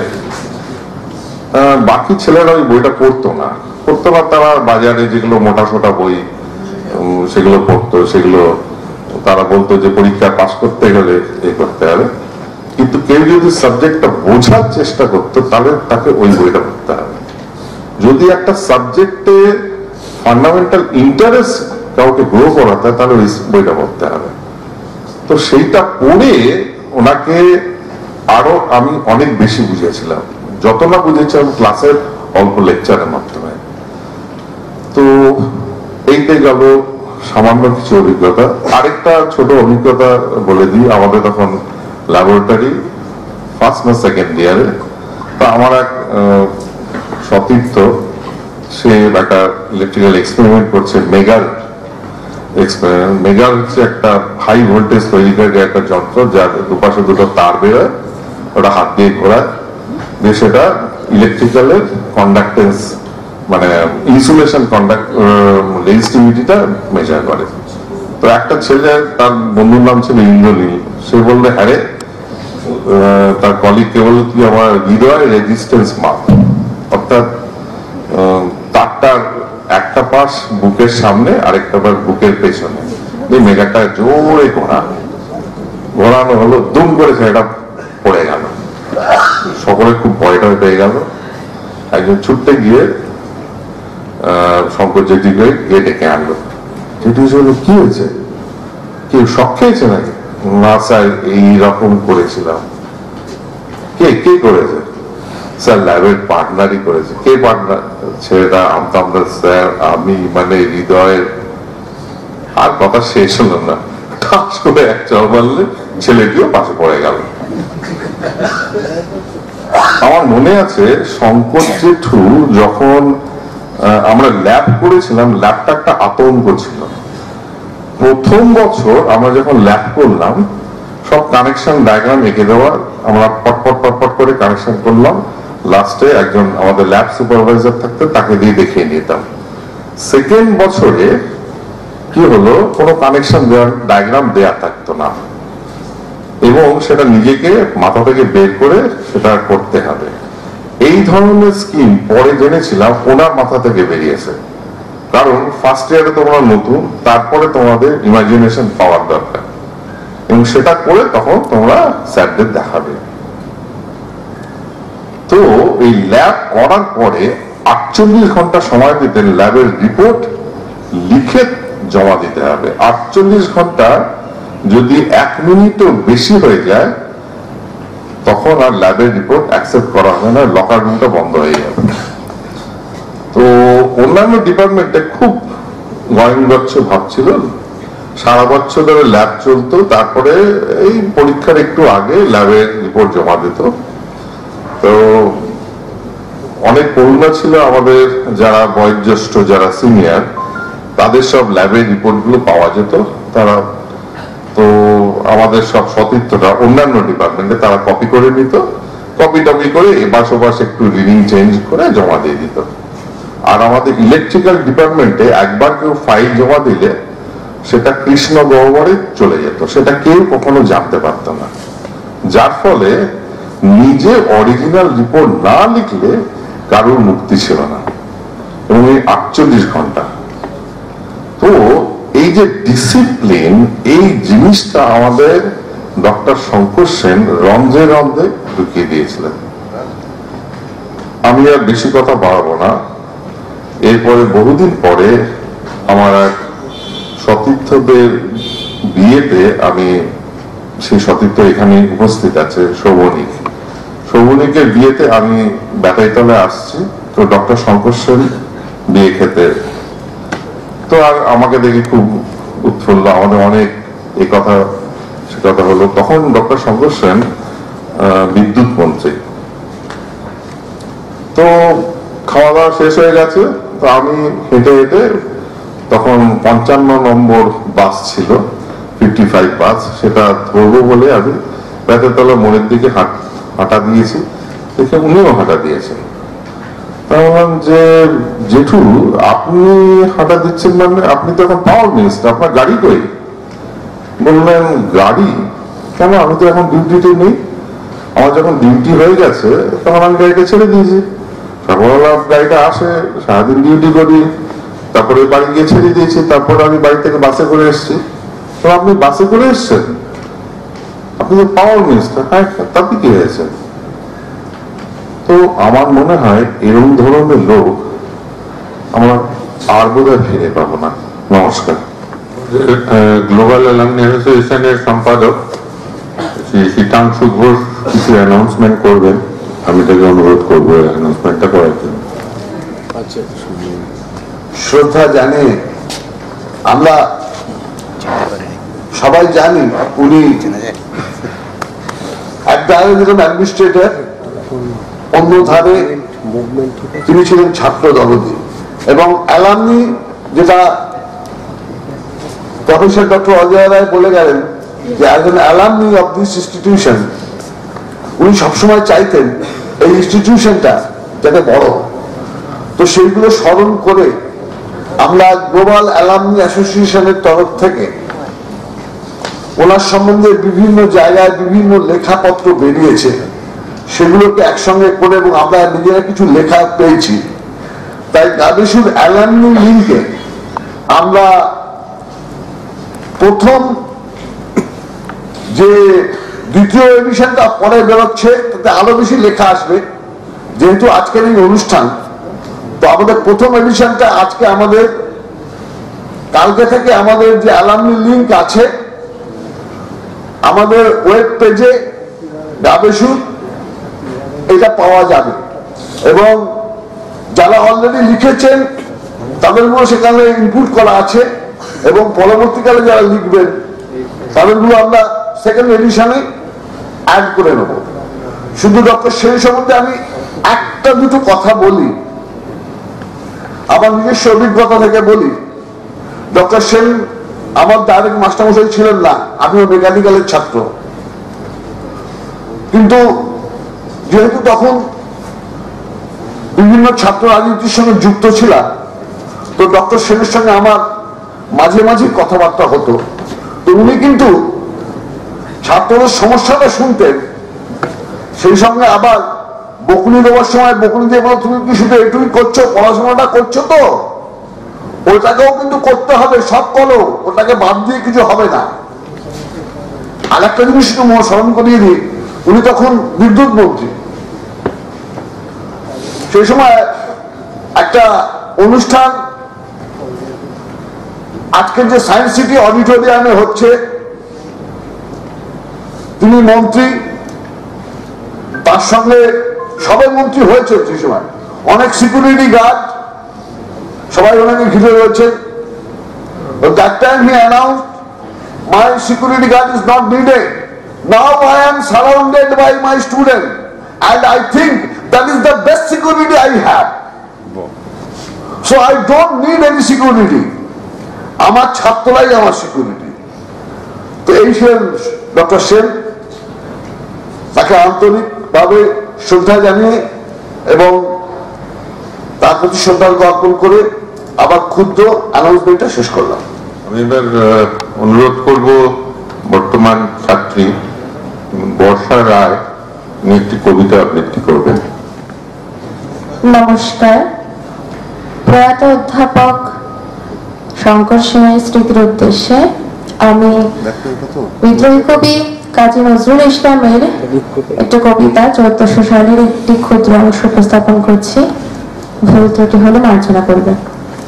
বাকি ছেলেরা ওই বইটা পড়তো না, পড়তো না তারা বাজারে যেগুলো মোটা সোটা বই সেগুলো পড়তো, সেগুলো তারা বলতো যে পরীক্ষা পাস করতে গেলে এই করতে হবে। কিন্তু কেউ যদি সাবজেক্টটা বোঝার চেষ্টা করতো তাহলে তাকে ওই বইটা পড়তে হবে। যদি একটা সাবজেক্টে ফান্ডামেন্টাল ইন্টারেস্ট কাউকে গ্রো করাতে হয় তাহলে ওই বইটা পড়তে হবে। তো সেইটা পড়ে ওনাকে আরো আমি অনেক বেশি বুঝেছিলাম, যত না বুঝেছিলাম ক্লাসের অল্প লেকচারের মাধ্যমে। তো এইটাই গেল সামান্য কিছু অভিজ্ঞতা। আরেকটা ছোট অভিজ্ঞতা বলে দিই। আমাদের তখন ল্যাবরেটরি ফার্স্ট না সেকেন্ড ইয়ারে। তো আমার এক সতীর্থ, সে একটা ইলেকট্রিক্যাল এক্সপেরিমেন্ট করছে, মেগার এক্সপেরিমেন্ট। মেগার হচ্ছে একটা হাই ভোল্টেজ তৈরিকারী একটা যন্ত্র, যার দুপাশে দুটো তার বেরোয়, ওটা হাত দিয়ে ঘোরায়, দিয়ে সেটা ইলেকট্রিক্যালের কন্ডাক্টেন্স মানে ইনসুলেশন কন্ডাক্ট রেজিস্টিভিটিটা মেজার করে। তো একটা ছেলে, তার বন্ধুর নাম ছিল ইন্দ্রনীল, সে বললে হ্যাঁ রে, তার কলিগকে বলল তুই আমার হৃদয় রেজিস্ট্যান্স মাপ, অর্থাৎ তারটার একটা পাশ বুকের সামনে আরেকটা পাশ বুকের পেছনে, এই মেগাটা জোরে ঘোরা ঘোরানো হলো, দুম করে সেটা পড়ে গেল। সকলে খুব ভয়টা পেয়ে গেল। একজন ছুটতে গিয়ে শঙ্কর জেঠিকে গিয়ে ডেকে আনলো। জেঠি বলল কি হয়েছে, কেউ শক খেয়েছে নাকি? না স্যার, এইরকম করেছিলাম। কে কে করেছে? স্যার ল্যাবের পার্টনারই করেছে। কে পার্টনার? ছেলেটা আমতাম না স্যার, আমি মানে হৃদয়ের। আর কথা শেষ হলো না, ঠাস করে এক চল মারলে ছেলেটিও পাশে পড়ে গেল। আমার মনে আছে শঙ্কর জেঠু যখন আমরা ল্যাব করেছিলাম, ল্যাবটা একটা আতঙ্ক ছিল। প্রথম বছর আমরা যখন ল্যাব করলাম, সব কানেকশন ডায়াগ্রাম এঁকে দেওয়া, আমরা পটপট পটপট করে কানেকশন করলাম। লাস্টে একজন আমাদের ল্যাব সুপারভাইজার থাকতে, তাকে দিয়ে দেখিয়ে নিতাম। সেকেন্ড বছরে কি হলো, কোনো কানেকশন ডায়াগ্রাম দেয়া থাকতো না, এবং সেটা নিজেকে মাথা থেকে বের করে সেটা করতে হবে। এই ধরনের স্কিম পরে জেনেছিলাম ওনার মাথা থেকে বেরিয়েছে, কারণ ফার্স্ট ইয়ারে তোমরা নতুন, তারপরে তোমাদের ইমাজিনেশন পাওয়ার দরকার, এবং সেটা করে তখন তোমরা স্যারদের দেখাবে। তো এই ল্যাব করার পরে আটচল্লিশ ঘন্টা সময় দিতেন, ল্যাবের রিপোর্ট লিখে জমা দিতে হবে। আটচল্লিশ ঘন্টা যদি এক মিনিটও বেশি হয়ে যায়, তখন আর ল্যাবের রিপোর্ট অ্যাকসেপ্ট করা হবে না, লকার রুমটা বন্ধ হয়ে যাবে। তো অন্যান্য ডিপার্টমেন্টে খুব গয়নগচ্ছ ভাবছিল, সারা বছর ধরে ল্যাব চলতো, তারপরে এই পরীক্ষার একটু আগে ল্যাবের রিপোর্ট জমা দিত। তো অনেক করুণা ছিল আমাদের, যারা বয়োজ্যেষ্ঠ, যারা সিনিয়র, তাদের সব ল্যাবের রিপোর্ট গুলো পাওয়া যেত। তারা তো আমাদের সব সতীর্থরা অন্যান্য ডিপার্টমেন্টে তারা কপি করে নিত, কপি টপি করে এপাশ ওপাশ একটু রিডিং চেঞ্জ করে জমা দিয়ে দিত। আর আমাদের ইলেকট্রিক্যাল ডিপার্টমেন্টে একবার কেউ ফাইল জমা দিলে সেটা কৃষ্ণ গহ্বরে চলে যেত, সেটা কেউ কখনো জানতে পারত না। যার ফলে নিজে অরিজিনাল রিপোর্ট না লিখলে কারোর মুক্তি ছিল না, এবং এই আটচল্লিশ ঘন্টা। তো এই যে ডিসিপ্লিন, এই জিনিসটা আমাদের ডক্টর শঙ্কর সেন রন্ধে রন্ধে ঢুকিয়ে দিয়েছিলেন। আমি আর বেশি কথা বাড়াবো না। এরপরে বহুদিন পরে আমার এক সতীর্থদের বিয়েতে, আমি সেই সতীর্থ এখানে উপস্থিত আছে, শোভনিক শোভনিকের বিয়েতে আমি ব্যাটাইতলে আসছি। তো ডক্টর শঙ্কর সেন বিয়ে খেতে, তো আর আমাকে দেখে খুব উৎফুল্ল, আমাদের অনেক এই কথা সে কথা হলো। তখন ডক্টর শঙ্কর সেন বিদ্যুৎ মন্ত্রী। তো খাওয়া দাওয়া শেষ হয়ে গেছে, তো আমি হেঁটে হেঁটে, তখন পঞ্চান্ন নম্বর বাস ছিল, ফিফটি ফাইভ বাস, সেটা ধরবো বলে আমি ব্যাটাইতলা মোড়ের দিকে হাঁটা দিয়েছি, দেখে উনিও হাঁটা দিয়েছেন। বললাম যে জেঠু, আপনি হাঁটা দিচ্ছেন মানে আপনি তো এখন পাওয়ার মিনিস্টার, আপনার গাড়ি কই? বললেন গাড়ি কেন, আমি তো এখন ডিউটিতে নেই। আমার যখন ডিউটি হয়ে গেছে তখন আমি গাড়িটা ছেড়ে দিয়েছি। সকালবেলা গাড়িটা আসে, সারাদিন ডিউটি করি, তারপরে বাড়ি গিয়ে ছেড়ে দিয়েছি, তারপরে আমি বাড়ি থেকে বাসে করে এসছি। তো আপনি বাসে করে এসছেন, আপনি তো পাওয়ার মিনিস্টার। হ্যাঁ, তাতে কি হয়েছে? তো আমার মনে হয় এরকম ধরনের লোক আমরা আর বোধহয় ফিরে পাবো না। নমস্কার। গ্লোবাল অ্যালামনি অ্যাসোসিয়েশনের সম্পাদক শ্রী শীতাংশু ঘোষ কিছু অ্যানাউন্সমেন্ট করবেন, আমি তাকে অনুরোধ করবো অ্যানাউন্সমেন্টটা করার জন্য। শ্রদ্ধা জানে, আমরা সবাই জানি উনি ধারে ছিলেন অ্যাডমিনিস্ট্রেটর, অন্য ধারে তিনি ছিলেন ছাত্র দলদি। এবং অ্যালামনি, যেটা প্রফেসর ডক্টর অজয় রায় বলে গেলেন যে as an alumni of this institution, উনি সবসময় চাইতেন এই ইনস্টিটিউশনটা যাতে বড়। তো সেইগুলো স্মরণ করে আমরা গ্লোবাল অ্যালামনি অ্যাসোসিয়েশনের তরফ থেকে ওনার সম্বন্ধে বিভিন্ন জায়গায় বিভিন্ন লেখাপত্র বেরিয়েছে, সেগুলোকে একসঙ্গে করে এবং আমরা নিজেরা কিছু লেখা পেয়েছি। তাই গাবেসুর অ্যালামনি লিঙ্কে আমরা প্রথম যে দ্বিতীয় এডিশনটা পরে বেরোচ্ছে তাতে আরো বেশি লেখা আসবে, যেহেতু আজকের এই অনুষ্ঠান। তো আমাদের প্রথম এডিশনটা আজকে আমাদের কালকে থেকে আমাদের যে অ্যালামনি লিঙ্ক আছে আমাদের ওয়েব পেজে গাবেসু এটা পাওয়া যাবে, এবং যারা অলরেডি লিখেছেন তাদেরগুলো সেখানে ইনপুট করা আছে, এবং পরবর্তীকালে যারা লিখবেন তাদেরগুলো আমরা সেকেন্ড এডিশনে অ্যাড করে নেব। শুধু ডক্টর সেন সম্বন্ধে আমি একটা দুটো কথা বলি, আমার নিজস্ব অভিজ্ঞতা থেকে বলি। ডক্টর সেন আমার ডাইরেক্ট মাস্টারমশাই ছিলেন না, আমিও মেকানিক্যালের ছাত্র, কিন্তু যেহেতু তখন বিভিন্ন ছাত্র রাজনীতির সঙ্গে যুক্ত ছিলাম, তো ডক্টর সেনের সঙ্গে আমার মাঝে মাঝে কথাবার্তা হতো। তো উনি কিন্তু ছাত্রদের সমস্যাটা শুনতেন, সেই সঙ্গে আবার বকুনি দেওয়ার সময় বকুনি দিয়ে বলো তুমি কি শুধু এটুকুই করছো, পড়াশোনাটা করছো তো, ওটাকেও কিন্তু করতে হবে, সব করো, ওটাকে বাদ দিয়ে কিছু হবে না। আর একটা জিনিস একটু স্মরণ করিয়ে দিই, উনি তখন বিদ্যুৎ মন্ত্রী। সেই সময় একটা অনুষ্ঠান আজকের যে সায়েন্স সিটি অডিটোরিয়ামে হচ্ছে, তিনি মন্ত্রী, তার সঙ্গে সবাই মন্ত্রী হয়েছে সেই সময়, অনেক সিকিউরিটি গার্ড সবাই ওনাকে ঘিরে রয়েছে। That time he announced, my security guard is not needed. Now I am surrounded by my students, and I think that is the best security I have. So I don't need any security. আমার ছাত্ররাই আমার সিকিউরিটি। তো এই ছিলেন ডক্টর সেন, তাকে আন্তরিকভাবে শ্রদ্ধা জানিয়ে এবং তার প্রতি শ্রদ্ধা অর্পণ করে আবার ক্ষুদ্র অ্যানাউন্সমেন্টটা শেষ করলাম। আমি এবার অনুরোধ করব বর্তমান ছাত্রী বর্ষা রায় একটি কবিতা আবৃত্তি করবেন। নমস্কার। প্রয়াত অধ্যাপক শঙ্কর সেনের স্মৃতির উদ্দেশ্যে আমি বিদ্রোহী কবি কাজী নজরুল ইসলামের একটা কবিতা চোদ্দশো সালের একটি ক্ষুদ্র অংশ উপস্থাপন করছি, ভুল ত্রুটি হলে মার্জনা করবেন।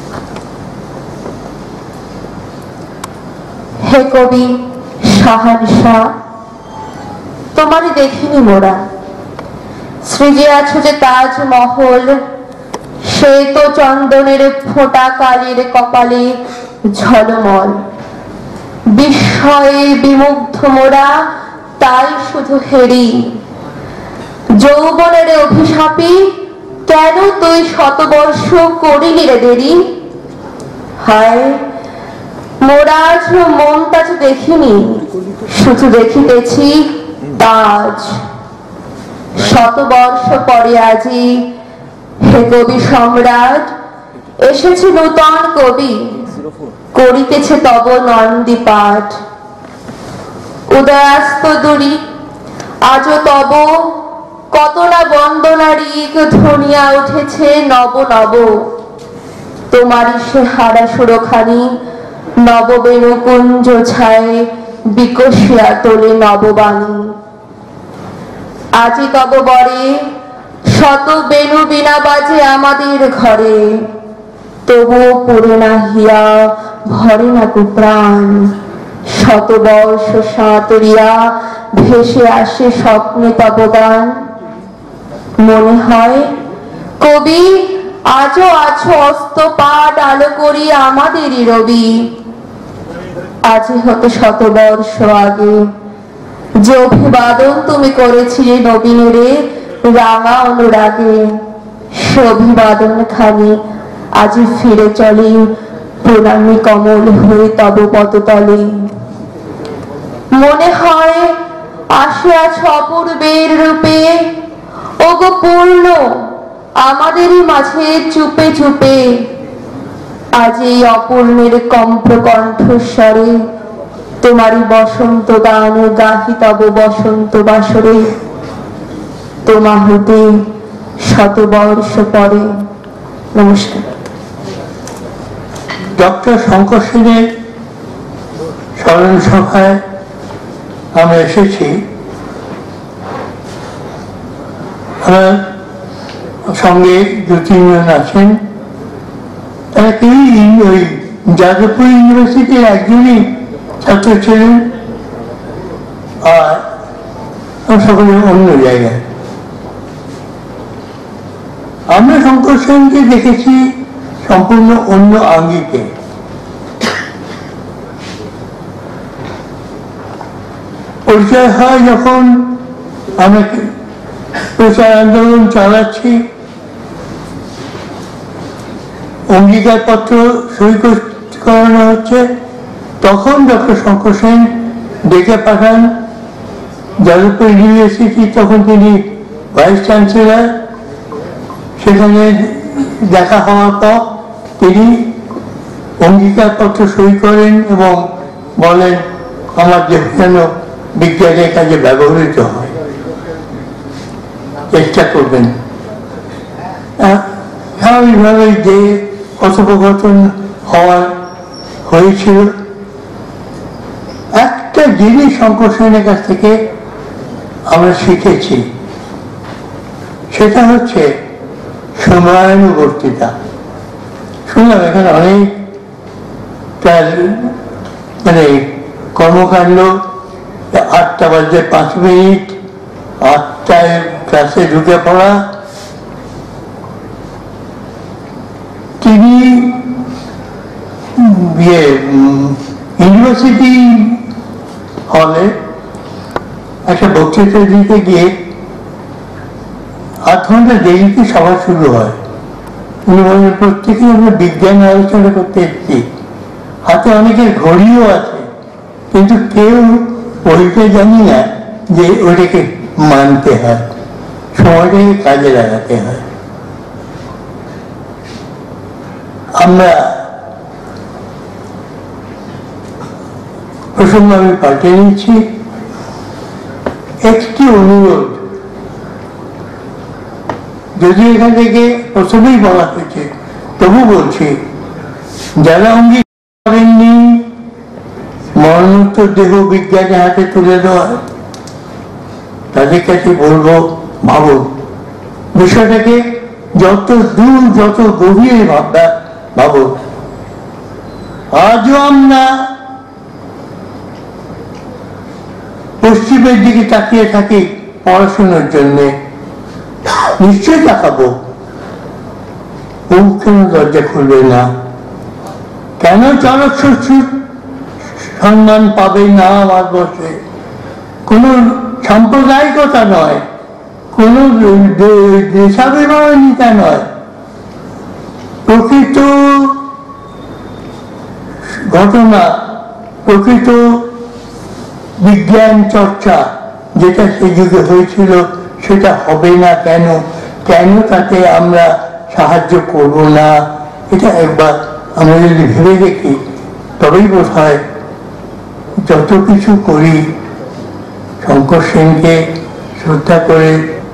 হে কবি শাহানশাহ, তোমারই দেখিনি মোরা, সৃজে আছো যে তাজমহল, শ্বেত চন্দনের ফোঁটা কালের কপালে ঝলমল। বিস্ময়ে বিমুগ্ধ মোরা, তাই শুধু হেরি, যৌবনের অভিশাপী কেন তুই শতবর্ষ করিলি রে দেরি। হায় মোরা আজ মমতাজ দেখিনি, শুধু দেখিতেছি তাজ। শতবর্ষ পরে আজি হে কবি সম্রাট, এসেছে নূতন কবি, করিতেছে তব নন্দী পাঠ। উদয়াস্ত দুরি আজও তব কত না বন্দনারী ধ্বনিয়া উঠেছে নব নব। তোমারই সে হারা সুরখানি নববেণু কুঞ্জ ছায় বিকশিয়া তোলে নববাণী। আজি তব বরে শত বেণু বিনা বাজে আমাদের ঘরে, তবুও পুরে না হিয়া ভরে না কুপ্রাণ। শত বর্ষ সাঁতরিয়া ভেসে আসে স্বপ্নে তব গান। মনে হয় কবি আজও আছো অস্তপাট আলো করি আমাদেরই রবি। আজি হতে শত বর্ষ আগে যে অভিবাদন তুমি করেছিলে নবীনেরে রাঙা অনুরাগে, সে অভিবাদন খানি আজি ফিরে চলে প্রণামী কমল হয়ে তব পদতলে। মনে হয় আসিয়াছ অপূর্বের রূপে, ওগো পূর্ণ আমাদেরই মাঝে চুপে চুপে। আজ এই অপূর্ণের কম্প কণ্ঠস্বরে তোমারই বসন্ত গান গাহি তব বসন্ত বাসরে। তোমা হতে শতবর্ষ পরে। নমস্কার। ডক্টর শঙ্কর সেনের স্মরণ সভায় আমরা এসেছি। আমার সঙ্গে দু তিনজন আছেন, তারা কেউই ওই যাদবপুর ইউনিভার্সিটির একজনই ছাত্র ছিলেন, আর সকলে অন্য জায়গায়। আমরা শঙ্কর সেনকে দেখেছি সম্পূর্ণ অন্য আঙ্গিকে। পরিচয় হয় যখন আমরা প্রচার আন্দোলন চালাচ্ছি, অঙ্গীকার পত্র সই করানো হচ্ছে, তখন ডক্টর শঙ্কর সেন ডেকে পাঠান যাদবপুর ইউনিভার্সিটি, তখন তিনি ভাইস চ্যান্সেলর। সেখানে দেখা হওয়ার পর তিনি অঙ্গীকার পত্র সই করেন এবং বলেন আমার যে যেন বিজ্ঞানের কাজে ব্যবহৃত হয়, চেষ্টা করবেন। স্বাভাবিকভাবে যে কথোপকথন হওয়ার হয়েছিল, একটা জিনিস শঙ্কর সেনের কাছ থেকে আমরা শিখেছি, সেটা হচ্ছে সময়ানুবর্তিতা। শুনলাম এখানে অনেক তার মানে কর্মকাণ্ড, আটটা বাজে পাঁচ মিনিট, আটটায় ক্লাসে ঢুকে পড়া। তিনি ইউনিভার্সিটি হলে একটা বক্তৃতা দিতে গিয়ে আধ ঘন্টা দেরিতে সভা শুরু হয়। উনি বলেন প্রত্যেকে আমরা বিজ্ঞান আলোচনা করতে এসেছি, হাতে অনেকের ঘড়িও আছে, কিন্তু কেউ ওইটা জানি না যে ওটাকে মানতে হয়, সময়টাকে কাজে লাগাতে হয়। আমরা প্রসঙ্গ আমি পাল্টে নিচ্ছি, একটি অনুরোধ, যদি এখান থেকে প্রথমেই বলা হয়েছে তবু বলছি, যারা অঙ্গীকার করেননি মরণোত্তর দেহ বিজ্ঞানের হাতে তুলে দেওয়া, তাদের কাছে বলবো ভাবুন, বিষয়টাকে যত দূর যত গভীরে ভাবনা ভাবুন। আজও আমরা পশ্চিমের দিকে তাকিয়ে থাকি পড়াশোনার জন্য, নিশ্চয় তাকাবো, ও কেন দরজা খুলবে না? কেন চরক শ্বশুর সম্মান পাবে না ভারতবর্ষে? কোন সাম্প্রদায়িকতা নয়, কোন দেশাভিমানিতা নয়, প্রকৃত ঘটনা, প্রকৃত বিজ্ঞান চর্চা যেটা সেই যুগে হয়েছিল সেটা হবে না কেন? কেন তাতে আমরা সাহায্য করব না? এটা একবার আমরা যদি ভেবে দেখি তবেই বোধ হয় যত কিছু করি শঙ্কর সেনকে শ্রদ্ধা করে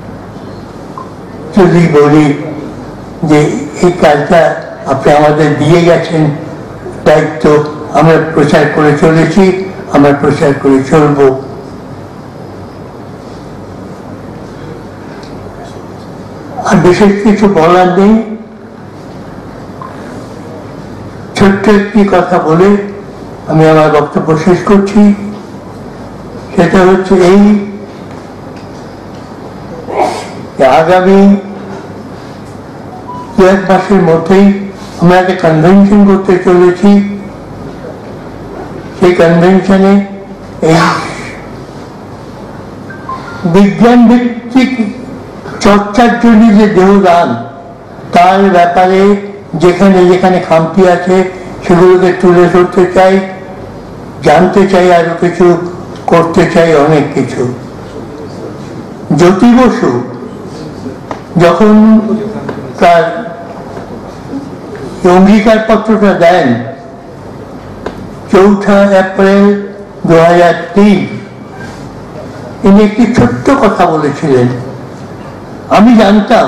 যদি বলি যে এই কাজটা আপনি আমাদের দিয়ে গেছেন দায়িত্ব, আমরা প্রচার করে চলেছি, আমরা প্রচার করে চলব। আর বিশেষ কিছু বলার নেই, ছোট্ট একটি কথা বলে আমি আমার বক্তব্য শেষ করছি। সেটা হচ্ছে এই, আগামী দু এক মাসের মধ্যেই আমরা একটা কনভেনশন করতে চলেছি। সেই কনভেনশনে এই বিজ্ঞান ভিত্তিক চর্চার জন্য যে দেহদান, তার ব্যাপারে যেখানে যেখানে খামতি আছে সেগুলোকে তুলে ধরতে চাই, জানতে চাই, আরো কিছু করতে চাই, অনেক কিছু। জ্যোতি বসু যখন তার অঙ্গীকার পত্রটা দেন চৌঠা এপ্রিল দু হাজার তিন, ইনি একটি ছোট্ট কথা বলেছিলেন। আমি জানতাম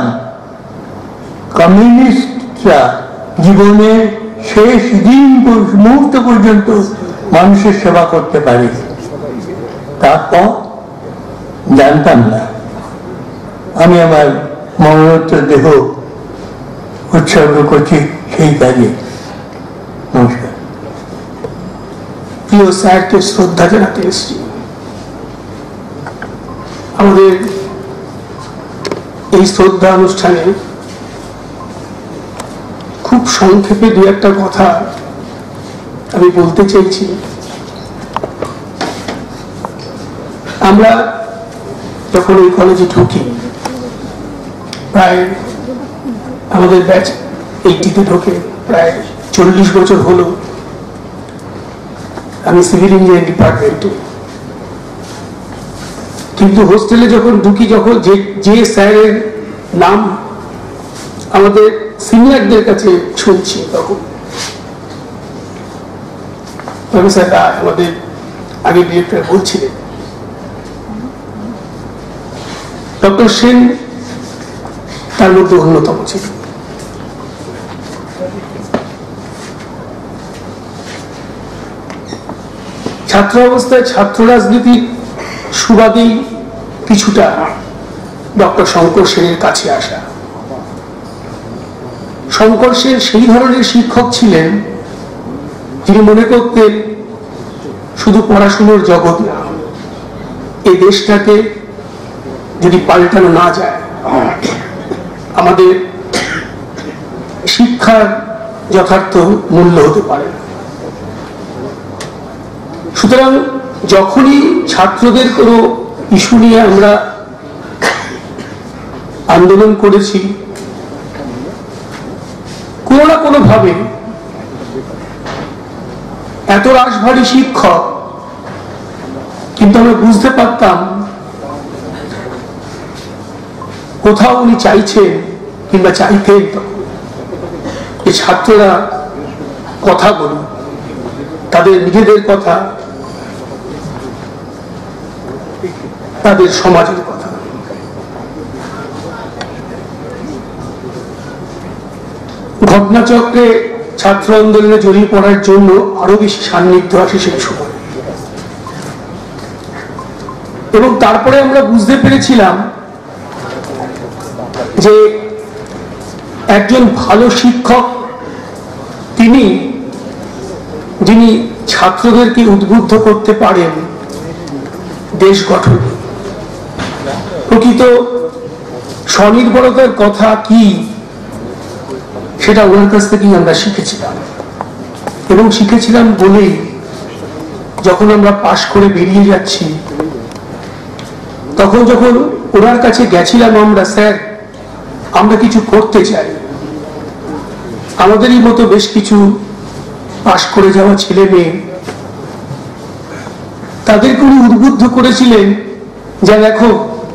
কমিউনিস্টরা জীবনের শেষ দিন মুহূর্ত পর্যন্ত মানুষের সেবা করতে পারে, তারপর জানতাম না। আমি আমার মরণোত্তর দেহ উৎসর্গ করছি সেই কাজে। নমস্কার। প্রিয় স্যারকে শ্রদ্ধা জানাতে এসেছি। আমাদের এই শ্রদ্ধা অনুষ্ঠানে খুব সংক্ষেপে দু একটা কথা আমি বলতে চাইছি। আমরা যখন এই কলেজে ঢুকি, প্রায় আমাদের ব্যাচ এইটিতে ঢোকে, প্রায় চল্লিশ বছর হলো। আমি সিভিল ইঞ্জিনিয়ারিং ডিপার্টমেন্টে, কিন্তু হোস্টেলে যখন ঢুকি, যখন যে যে স্যারের নাম আমাদের সিনিয়রদের কাছে শুনছি, তখন প্রফেসর রায় আমাদের আগে ডিরেক্টর বলছিলেন, ডক্টর সেন তার মধ্যে অন্যতম ছিল। ছাত্র অবস্থায় ছাত্র রাজনীতির সুবাদেই কিছুটা ডক্টর শঙ্কর সেনের কাছে আসা। শঙ্কর সেন সেই ধরনের শিক্ষক ছিলেন যিনি মনে করতেন শুধু পড়াশুনোর জগৎ না, এই দেশটাকে যদি পাল্টানো না যায়, আমাদের শিক্ষার যথার্থ মূল্য হতে পারে না। সুতরাং যখনই ছাত্রদের কোনো ইস্যু নিয়ে আমরা আন্দোলন করেছি, কোনো না কোনো ভাবে এত রাশভারী শিক্ষক, কিন্তু আমরা বুঝতে পারতাম কোথাও উনি চাইছেন কিংবা চাইতেন যে ছাত্ররা কথা বলুন, তাদের নিজেদের কথা, তাদের সমাজের কথা। ঘটনাচক্রে ছাত্র আন্দোলনে জড়িয়ে পড়ার জন্য আরো বেশি সান্নিধ্য আসে সেই সময়, এবং তারপরে আমরা বুঝতে পেরেছিলাম যে একজন ভালো শিক্ষক তিনি, যিনি ছাত্রদেরকে উদ্বুদ্ধ করতে পারেন দেশ গঠন। প্রকৃত স্বনির্ভরতার কথা কি সেটা ওনার কাছ থেকেই আমরা শিখেছিলাম, এবং শিখেছিলাম বলেই যখন আমরা পাশ করে বেরিয়ে যাচ্ছি, তখন যখন ওনার কাছে গেছিলাম আমরা, স্যার আমরা কিছু করতে চাই, আমাদেরই মতো বেশ কিছু পাশ করে যাওয়া ছেলে মেয়ে, তাদেরকে উনি উদ্বুদ্ধ করেছিলেন যে দেখো,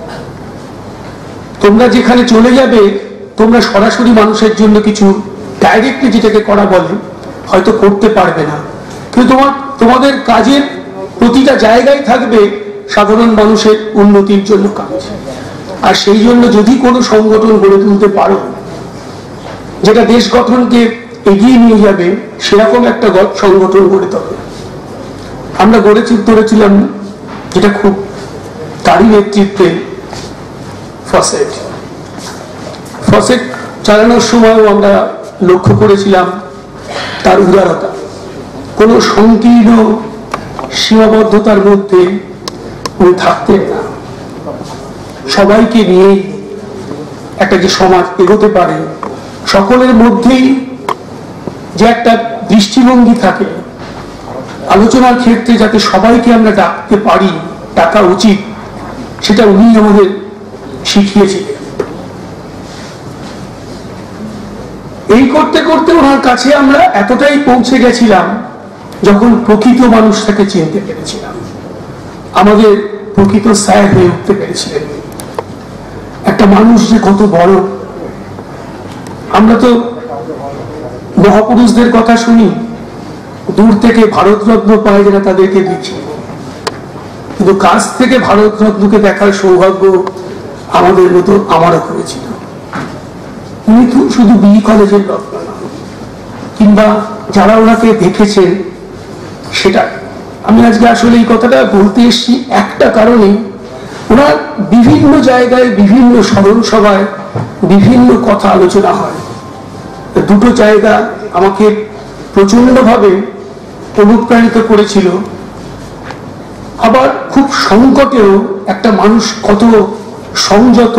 তোমরা যেখানে চলে যাবে, তোমরা সরাসরি মানুষের জন্য কিছু ডাইরেক্টলি যেটাকে করা বলে হয়তো করতে পারবে না, কিন্তু তোমার তোমাদের কাজের প্রতিটা জায়গায় থাকবে সাধারণ মানুষের উন্নতির জন্য কাজ। আর সেই জন্য যদি কোনো সংগঠন গড়ে তুলতে পারো যেটা দেশ গঠনকে এগিয়ে নিয়ে যাবে, সেরকম একটা সংগঠন গড়ে তোলো। আমরা গড়ে তুলেছিলাম যেটা খুব তারই নেতৃত্বে ফসেট। ফসেট চালানোর সময়ও আমরা লক্ষ্য করেছিলাম তার উদারতা, কোনো সংকীর্ণ সীমাবদ্ধতার মধ্যে উনি থাকতেন না। সবাইকে নিয়েই একটা যে সমাজ এগোতে পারে, সকলের মধ্যেই যে একটা দৃষ্টিভঙ্গি থাকে, আলোচনার ক্ষেত্রে যাতে সবাইকে আমরা ডাকতে পারি, ডাকা উচিত, সেটা উনি আমাদের শিখিয়েছিলেন। এই করতে করতে ওনার কাছে আমরা এতটাই পৌঁছে গেছিলাম, যখন প্রকৃত মানুষটাকে চিনতে পেরেছিলাম, আমাদের প্রকৃত স্যার হয়ে উঠতে পেরেছিলেন। একটা মানুষ যে কত বড়, আমরা তো মহাপুরুষদের কথা শুনি, দূর থেকে ভারতরত্ন পায় যারা তাদেরকে দেখি, কিন্তু কাছ থেকে ভারতরত্নকে দেখার সৌভাগ্য আমাদের মতো আমারও হয়েছিল। উনি তো শুধু বি কলেজের রত্ন না, কিংবা যারা ওনাকে দেখেছেন সেটা। আমি আজকে আসলে এই কথাটা বলতে এসেছি একটা কারণে, ওনার বিভিন্ন জায়গায় বিভিন্ন স্মরণ সভায় বিভিন্ন কথা আলোচনা হয়। দুটো জায়গা আমাকে প্রচন্ডভাবে অনুপ্রাণিত করেছিল। আবার খুব সংকটেও একটা মানুষ কত সংযত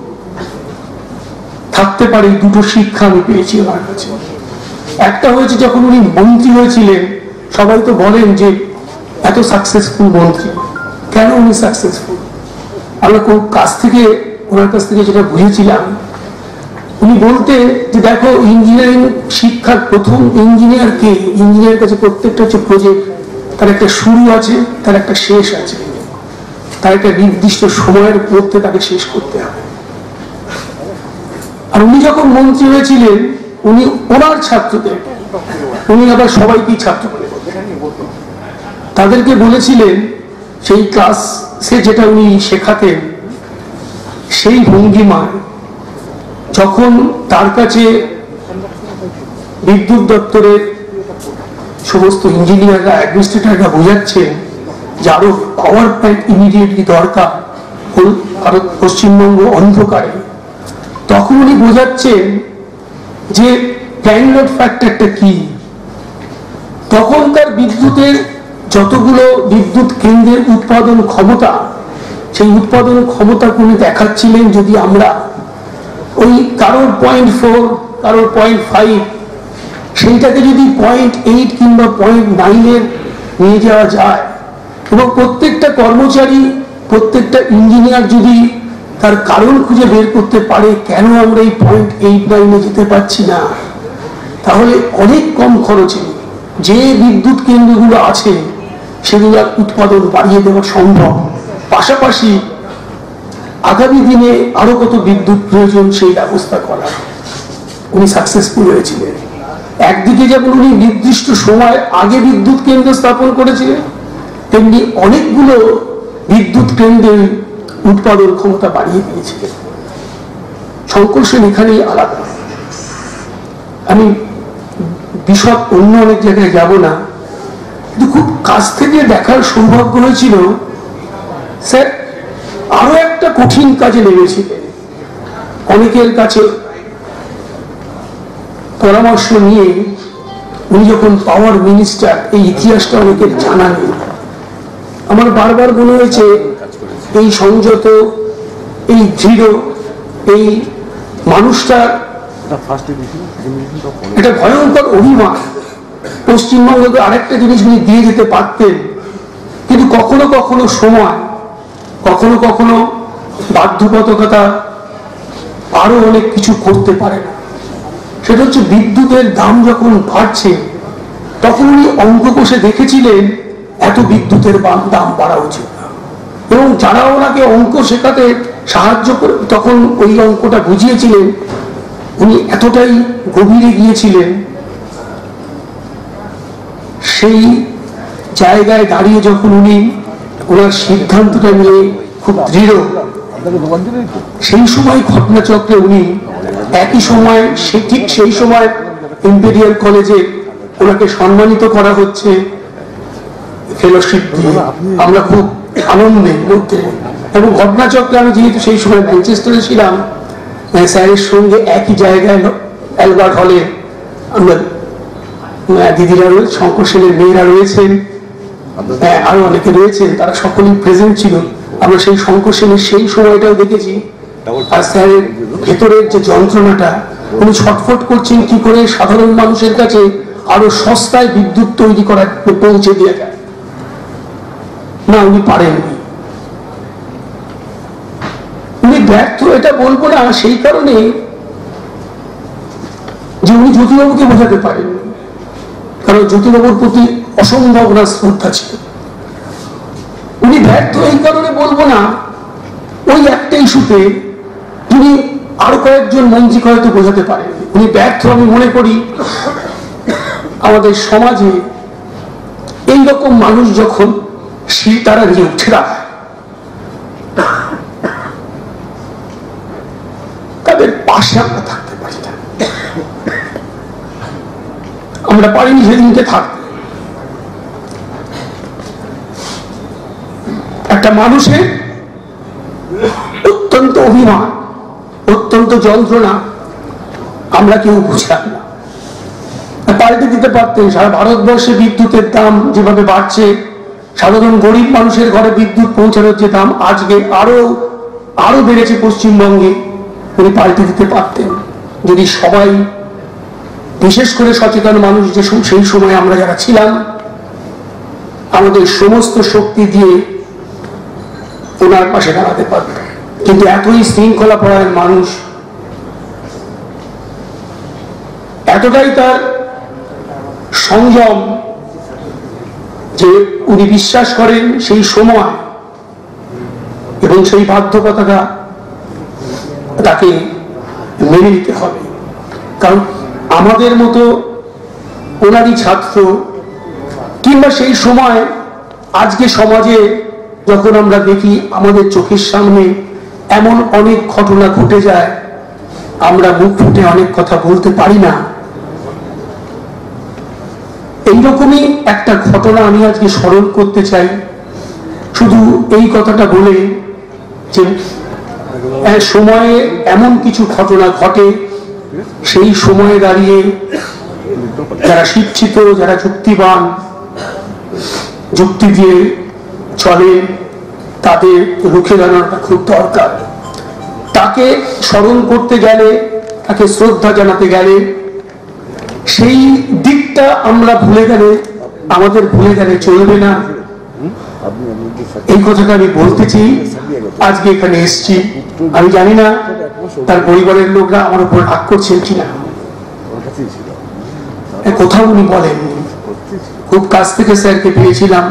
থাকতে পারে, দুটো শিক্ষা আমি পেয়েছি ওনার কাছে। একটা হয়েছে যখন উনি মন্ত্রী হয়েছিলেন, সবাই তো বলেন যে এত সাকসেসফুল মন্ত্রী, কেন উনি সাকসেসফুল? আমরা খুব কাছ থেকে ওনার কাছ থেকে যেটা বুঝেছিলাম, উনি বলতে যে দেখো ইঞ্জিনিয়ারিং শিক্ষার প্রথম ইঞ্জিনিয়ার কে? ইঞ্জিনিয়ার কাছে প্রত্যেকটা হচ্ছে প্রজেক্ট, তার একটা শুরু আছে, তার একটা শেষ আছে, তার একটা নির্দিষ্ট সময়ের মধ্যে তাকে শেষ করতে হবে। আর উনি যখন মন্ত্রী হয়েছিলেন, উনি ওনার ছাত্রদের, উনি আবার সবাইকেই ছাত্র করে তাদেরকে বলেছিলেন, সেই ক্লাসে যেটা উনি শেখাতেন সেই ভঙ্গিমায়, যখন তার কাছে বিদ্যুৎ দপ্তরের সমস্ত ইঞ্জিনিয়াররা, অ্যাডমিনিস্ট্রেটররা বোঝাচ্ছেন যে আরো পাওয়ার প্ল্যান্ট ইমিডিয়েটলি দরকার, ভারত পশ্চিমবঙ্গ অন্ধকারে, তখন উনি বোঝাচ্ছেন যে প্ল্যান লোড ফ্যাক্টরটা কি। তখনকার বিদ্যুতের যতগুলো বিদ্যুৎ কেন্দ্রের উৎপাদন ক্ষমতা, সেই উৎপাদন ক্ষমতা উনি দেখাচ্ছিলেন, যদি আমরা ওই কারোর পয়েন্ট ফোর কারোর পয়েন্ট ফাইভ সেইটাকে যদি পয়েন্ট এইট কিংবা পয়েন্ট নাইনের নিয়ে যাওয়া যায়, এবং প্রত্যেকটা কর্মচারী প্রত্যেকটা ইঞ্জিনিয়ার যদি তার কারণ খুঁজে বের করতে পারে কেন আমরা এই পয়েন্ট এইট নাইনে যেতে পারছি না, তাহলে অনেক কম খরচে যে বিদ্যুৎ কেন্দ্রগুলো আছে সেগুলোর উৎপাদন বাড়িয়ে দেওয়া সম্ভব। পাশাপাশি আগামী দিনে আরো কত বিদ্যুৎ প্রয়োজন সেই ব্যবস্থা করা। উনি সাকসেসফুল হয়েছিলেন। একদিকে যেমন উনি নির্দিষ্ট সময় আগে বিদ্যুৎ কেন্দ্র স্থাপন করেছিলেন, তেমনি অনেকগুলো বিদ্যুৎ কেন্দ্রের উৎপাদন ক্ষমতা বাড়িয়ে দিয়েছিলেন। শঙ্কর সেন এখানেই আলাদা। আমি বিশদ অন্য অনেক জায়গায় যাব না, কিন্তু খুব কাছ থেকে দেখার সৌভাগ্য হয়েছিল। স্যার আরো একটা কঠিন কাজে নেমেছিলেন, অনেকের কাছে পরামর্শ নিয়ে। উনি যখন পাওয়ার মিনিস্টার, এই ইতিহাসটা অনেকের জানা নেই। আমার বারবার মনে হয়েছে এই সংযত, এই দৃঢ়, এই মানুষটা এটা ভয়ঙ্কর অভিমান। পশ্চিমবঙ্গকে আরেকটা জিনিস উনি দিয়ে যেতে পারতেন, কিন্তু কখনো কখনো সময়, কখনো কখনো বাধ্যবাধকতা আরো অনেক কিছু করতে পারে না। সেটা হচ্ছে বিদ্যুতের দাম যখন বাড়ছে, তখন উনি অঙ্ক কষে দেখেছিলেন এত বিদ্যুতের দাম বাড়া উচিত না, এবং যারা ওনাকে অঙ্ক শেখাতে সাহায্য করে তখন ওই অঙ্কটা বুঝিয়েছিলেন, উনি এতটাই গভীরে গিয়েছিলেন। সেই জায়গায় দাঁড়িয়ে যখন উনি ওনার সিদ্ধান্তটা নিয়ে খুব দৃঢ়, সেই সময় ঘটনাচক্রে উনি একই সময় ঠিক সেই সময় ইম্পেরিয়াল কলেজে ওনাকে সম্মানিত করা হচ্ছে ফেলোশিপ দিয়ে। আমরা খুব আনন্দের মধ্যে, এবং ঘটনাচক্রে আমি যেহেতু সেই সময় ম্যানচেস্টারে ছিলাম, স্যারের সঙ্গে একই জায়গায় অ্যালবার্ট হলে আমরা দিদিরা রয়েছে, শঙ্কর সেনের মেয়েরা রয়েছেন, আরো অনেকে রয়েছেন, তারা সকলেই প্রেজেন্ট ছিল। আমরা সেই শঙ্কর সেনের সেই সময়টাও দেখেছি। আর স্যারের ভেতরের যে যন্ত্রণাটা, উনি ছটফট করছেন কি করে সাধারণ মানুষের কাছে আরো সস্তায় বিদ্যুৎ তৈরি করা পৌঁছে দিয়ে যায় না, উনি পারেননি। ব্যর্থ এটা বলবো না সেই কারণে যে উনি জ্যোতিবাবুকে বোঝাতে পারেন, কারণ জ্যোতিবাবুর প্রতি অসম্ভব ওনার শ্রদ্ধা ছিল। উনি ব্যর্থ এই কারণে বলবো না, ওই একটা ইস্যুতে তিনি আরো কয়েকজন মন্ত্রীকে হয়তো বোঝাতে পারেন। উনি ব্যর্থ আমি মনে করি আমাদের সমাজে এইরকম মানুষ যখন শির তারা নিয়ে উঠে দাঁড়ায়, তাদের পাশে আমরা থাকতে পারি না, আমরা পারিনি সেদিনকে থাকতে। একটা মানুষের অত্যন্ত অভিমান, অত্যন্ত যন্ত্রণা আমরা কেউ বুঝলাম না। পাল্টে দিতে পারতেন। সারা ভারতবর্ষে বিদ্যুতের দাম যেভাবে বাড়ছে, সাধারণ গরিব মানুষের ঘরে বিদ্যুৎ পৌঁছানোর যে দাম আজকে আরো আরো বেড়েছে পশ্চিমবঙ্গে, উনি পাল্টে দিতে পারতেন যদি সবাই, বিশেষ করে সচেতন মানুষ যে সেই সময় আমরা যারা ছিলাম, আমাদের সমস্ত শক্তি দিয়ে ওনার পাশে দাঁড়াতে পারত। কিন্তু এতই শৃঙ্খলা পরায়ণ মানুষ, এতটাই তার সংযম যে উনি বিশ্বাস করেন সেই সময় এবং সেই বাধ্যকতাটা তাকে মেনে নিতে হবে। কারণ আমাদের মতো ওনারই ছাত্র কিংবা সেই সময় আজকে সমাজে যখন আমরা দেখি আমাদের চোখের সামনে এমন অনেক ঘটনা ঘটে যায়, আমরা মুখ ফুটে অনেক কথা বলতে পারি না। এইরকমই একটা ঘটনা আমি আজকে স্মরণ করতে চাই, শুধু এই কথাটা বলে যে সময়ে এমন কিছু ঘটনা ঘটে, সেই সময়ে দাঁড়িয়ে যারা শিক্ষিত, যারা যুক্তিবান, যুক্তি দিয়ে চলে, তাদের রুখে দাঁড়ানোটা খুব দরকার। তাকে স্মরণ করতে গেলে, তাকে শ্রদ্ধা জানাতে গেলে সেই দিকটা আমরা ভুলে গেলে, আমাদের ভুলে গেলে চলবে না। এই কথাটা আমি বলতেছি। আজকে এখানে এসেছি, আমি জানি না তার পরিবারের লোকরা আমার উপর রাগ করছেন কিনা। কোথাও উনি বলেন, খুব কাছ থেকে স্যারকে পেয়েছিলাম।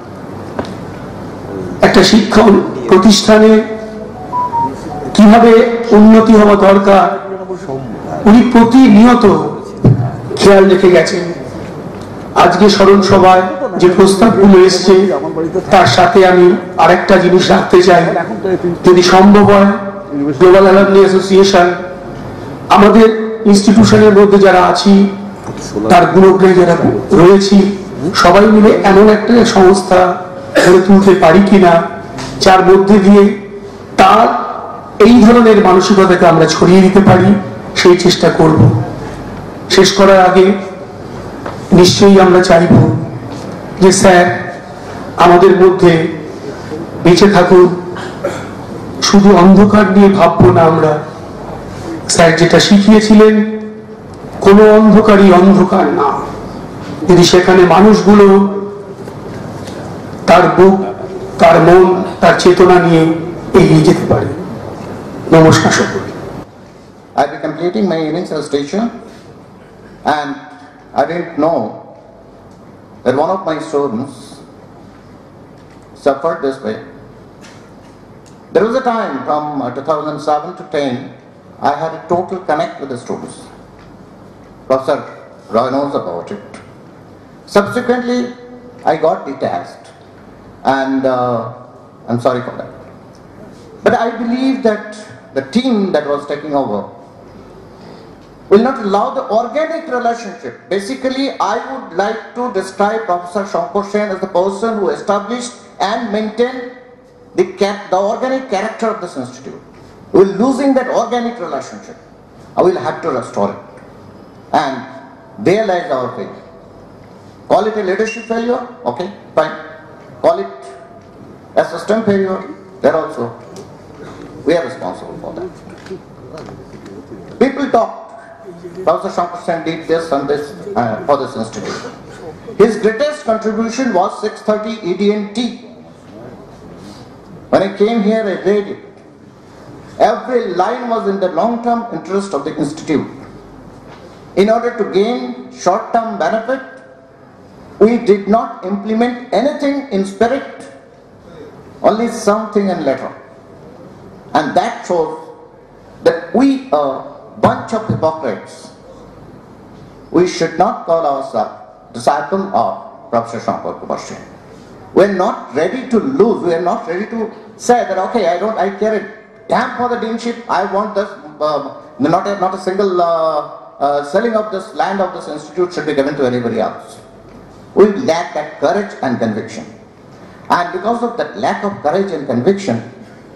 একটা শিক্ষা প্রতিষ্ঠানে কিভাবে উন্নতি হওয়া দরকার উনি প্রতিনিয়ত খেয়াল রেখে গেছেন। আজকে স্মরণ সভায় যে প্রস্তাবগুলো এসছে তার সাথে আমি আরেকটা জিনিস রাখতে চাই, যদি সম্ভব হয় গ্লোবাল অ্যালামনি অ্যাসোসিয়েশন, আমাদের ইনস্টিটিউশনের মধ্যে যারা আছি, তার গ্রুপে যারা রয়েছি, সবাই মিলে এমন একটা সংস্থা গড়ে তুলতে পারি কিনা যার মধ্যে দিয়ে তার এই ধরনের মানসিকতাকে আমরা ছড়িয়ে দিতে পারি, সেই চেষ্টা করব। শেষ করার আগে নিশ্চয়ই আমরা চাইব যে স্যার আমাদের মধ্যে বেঁচে থাকুন, শুধু অন্ধকার নিয়ে ভাববো না আমরা। স্যার যেটা শিখিয়েছিলেন, কোনো অন্ধকারই অন্ধকার না, যদি সেখানে মানুষগুলো তার বুক, তার মন, তার চেতনা নিয়ে এগিয়ে যেতে পারে। নমস্কার সকলকে। I'll be completing my innings as teacher, and I didn't know that one of my students suffered this way. There was a time from uh, two thousand seven to ten, I had a total connect with the students. Professor Roy knows about it. Subsequently, I got detached, and uh, I'm sorry for that. But I believe that the team that was taking over will not allow the organic relationship. Basically, I would like to describe Professor Shankar Sen as the person who established and maintained the, cap, the organic character of this institute. We're losing that organic relationship. I will have to restore it. And there lies our failure. Call it a leadership failure, okay, fine. Call it a system failure, there also we are responsible for that. People talk, Professor Shankar Sen did this and this uh, for this institute. His greatest contribution was six thirty E D N T. When I came here, I read it. Every line was in the long-term interest of the institute. In order to gain short-term benefit, we did not implement anything in spirit, only something in letter. And that shows that we, a bunch of hypocrites, we should not call ourselves disciples of Professor Shankar Kumarshi. We are not ready to lose, we are not ready to say that, okay, I don't, I care it, damn for the deanship, I want this, uh, not, a, not a single uh, uh, selling of this land of this institute should be given to anybody else. We lack that courage and conviction. And because of that lack of courage and conviction,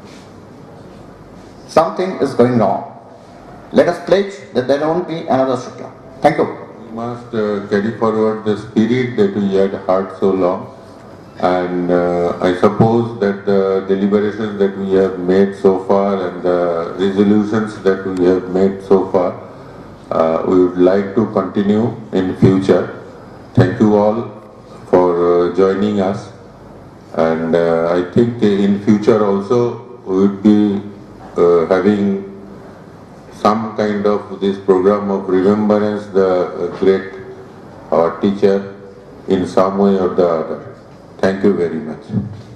something is going wrong. Let us pledge that there won't be another Shukla. Thank you. We must uh, carry forward the spirit that we had had so long. And uh, I suppose that the deliberations that we have made so far and the resolutions that we have made so far, uh, we would like to continue in future. Thank you all for uh, joining us. And uh, I think in future also we would be uh, having some kind of this program of remembrance the great our teacher in some way or the other. Thank you very much.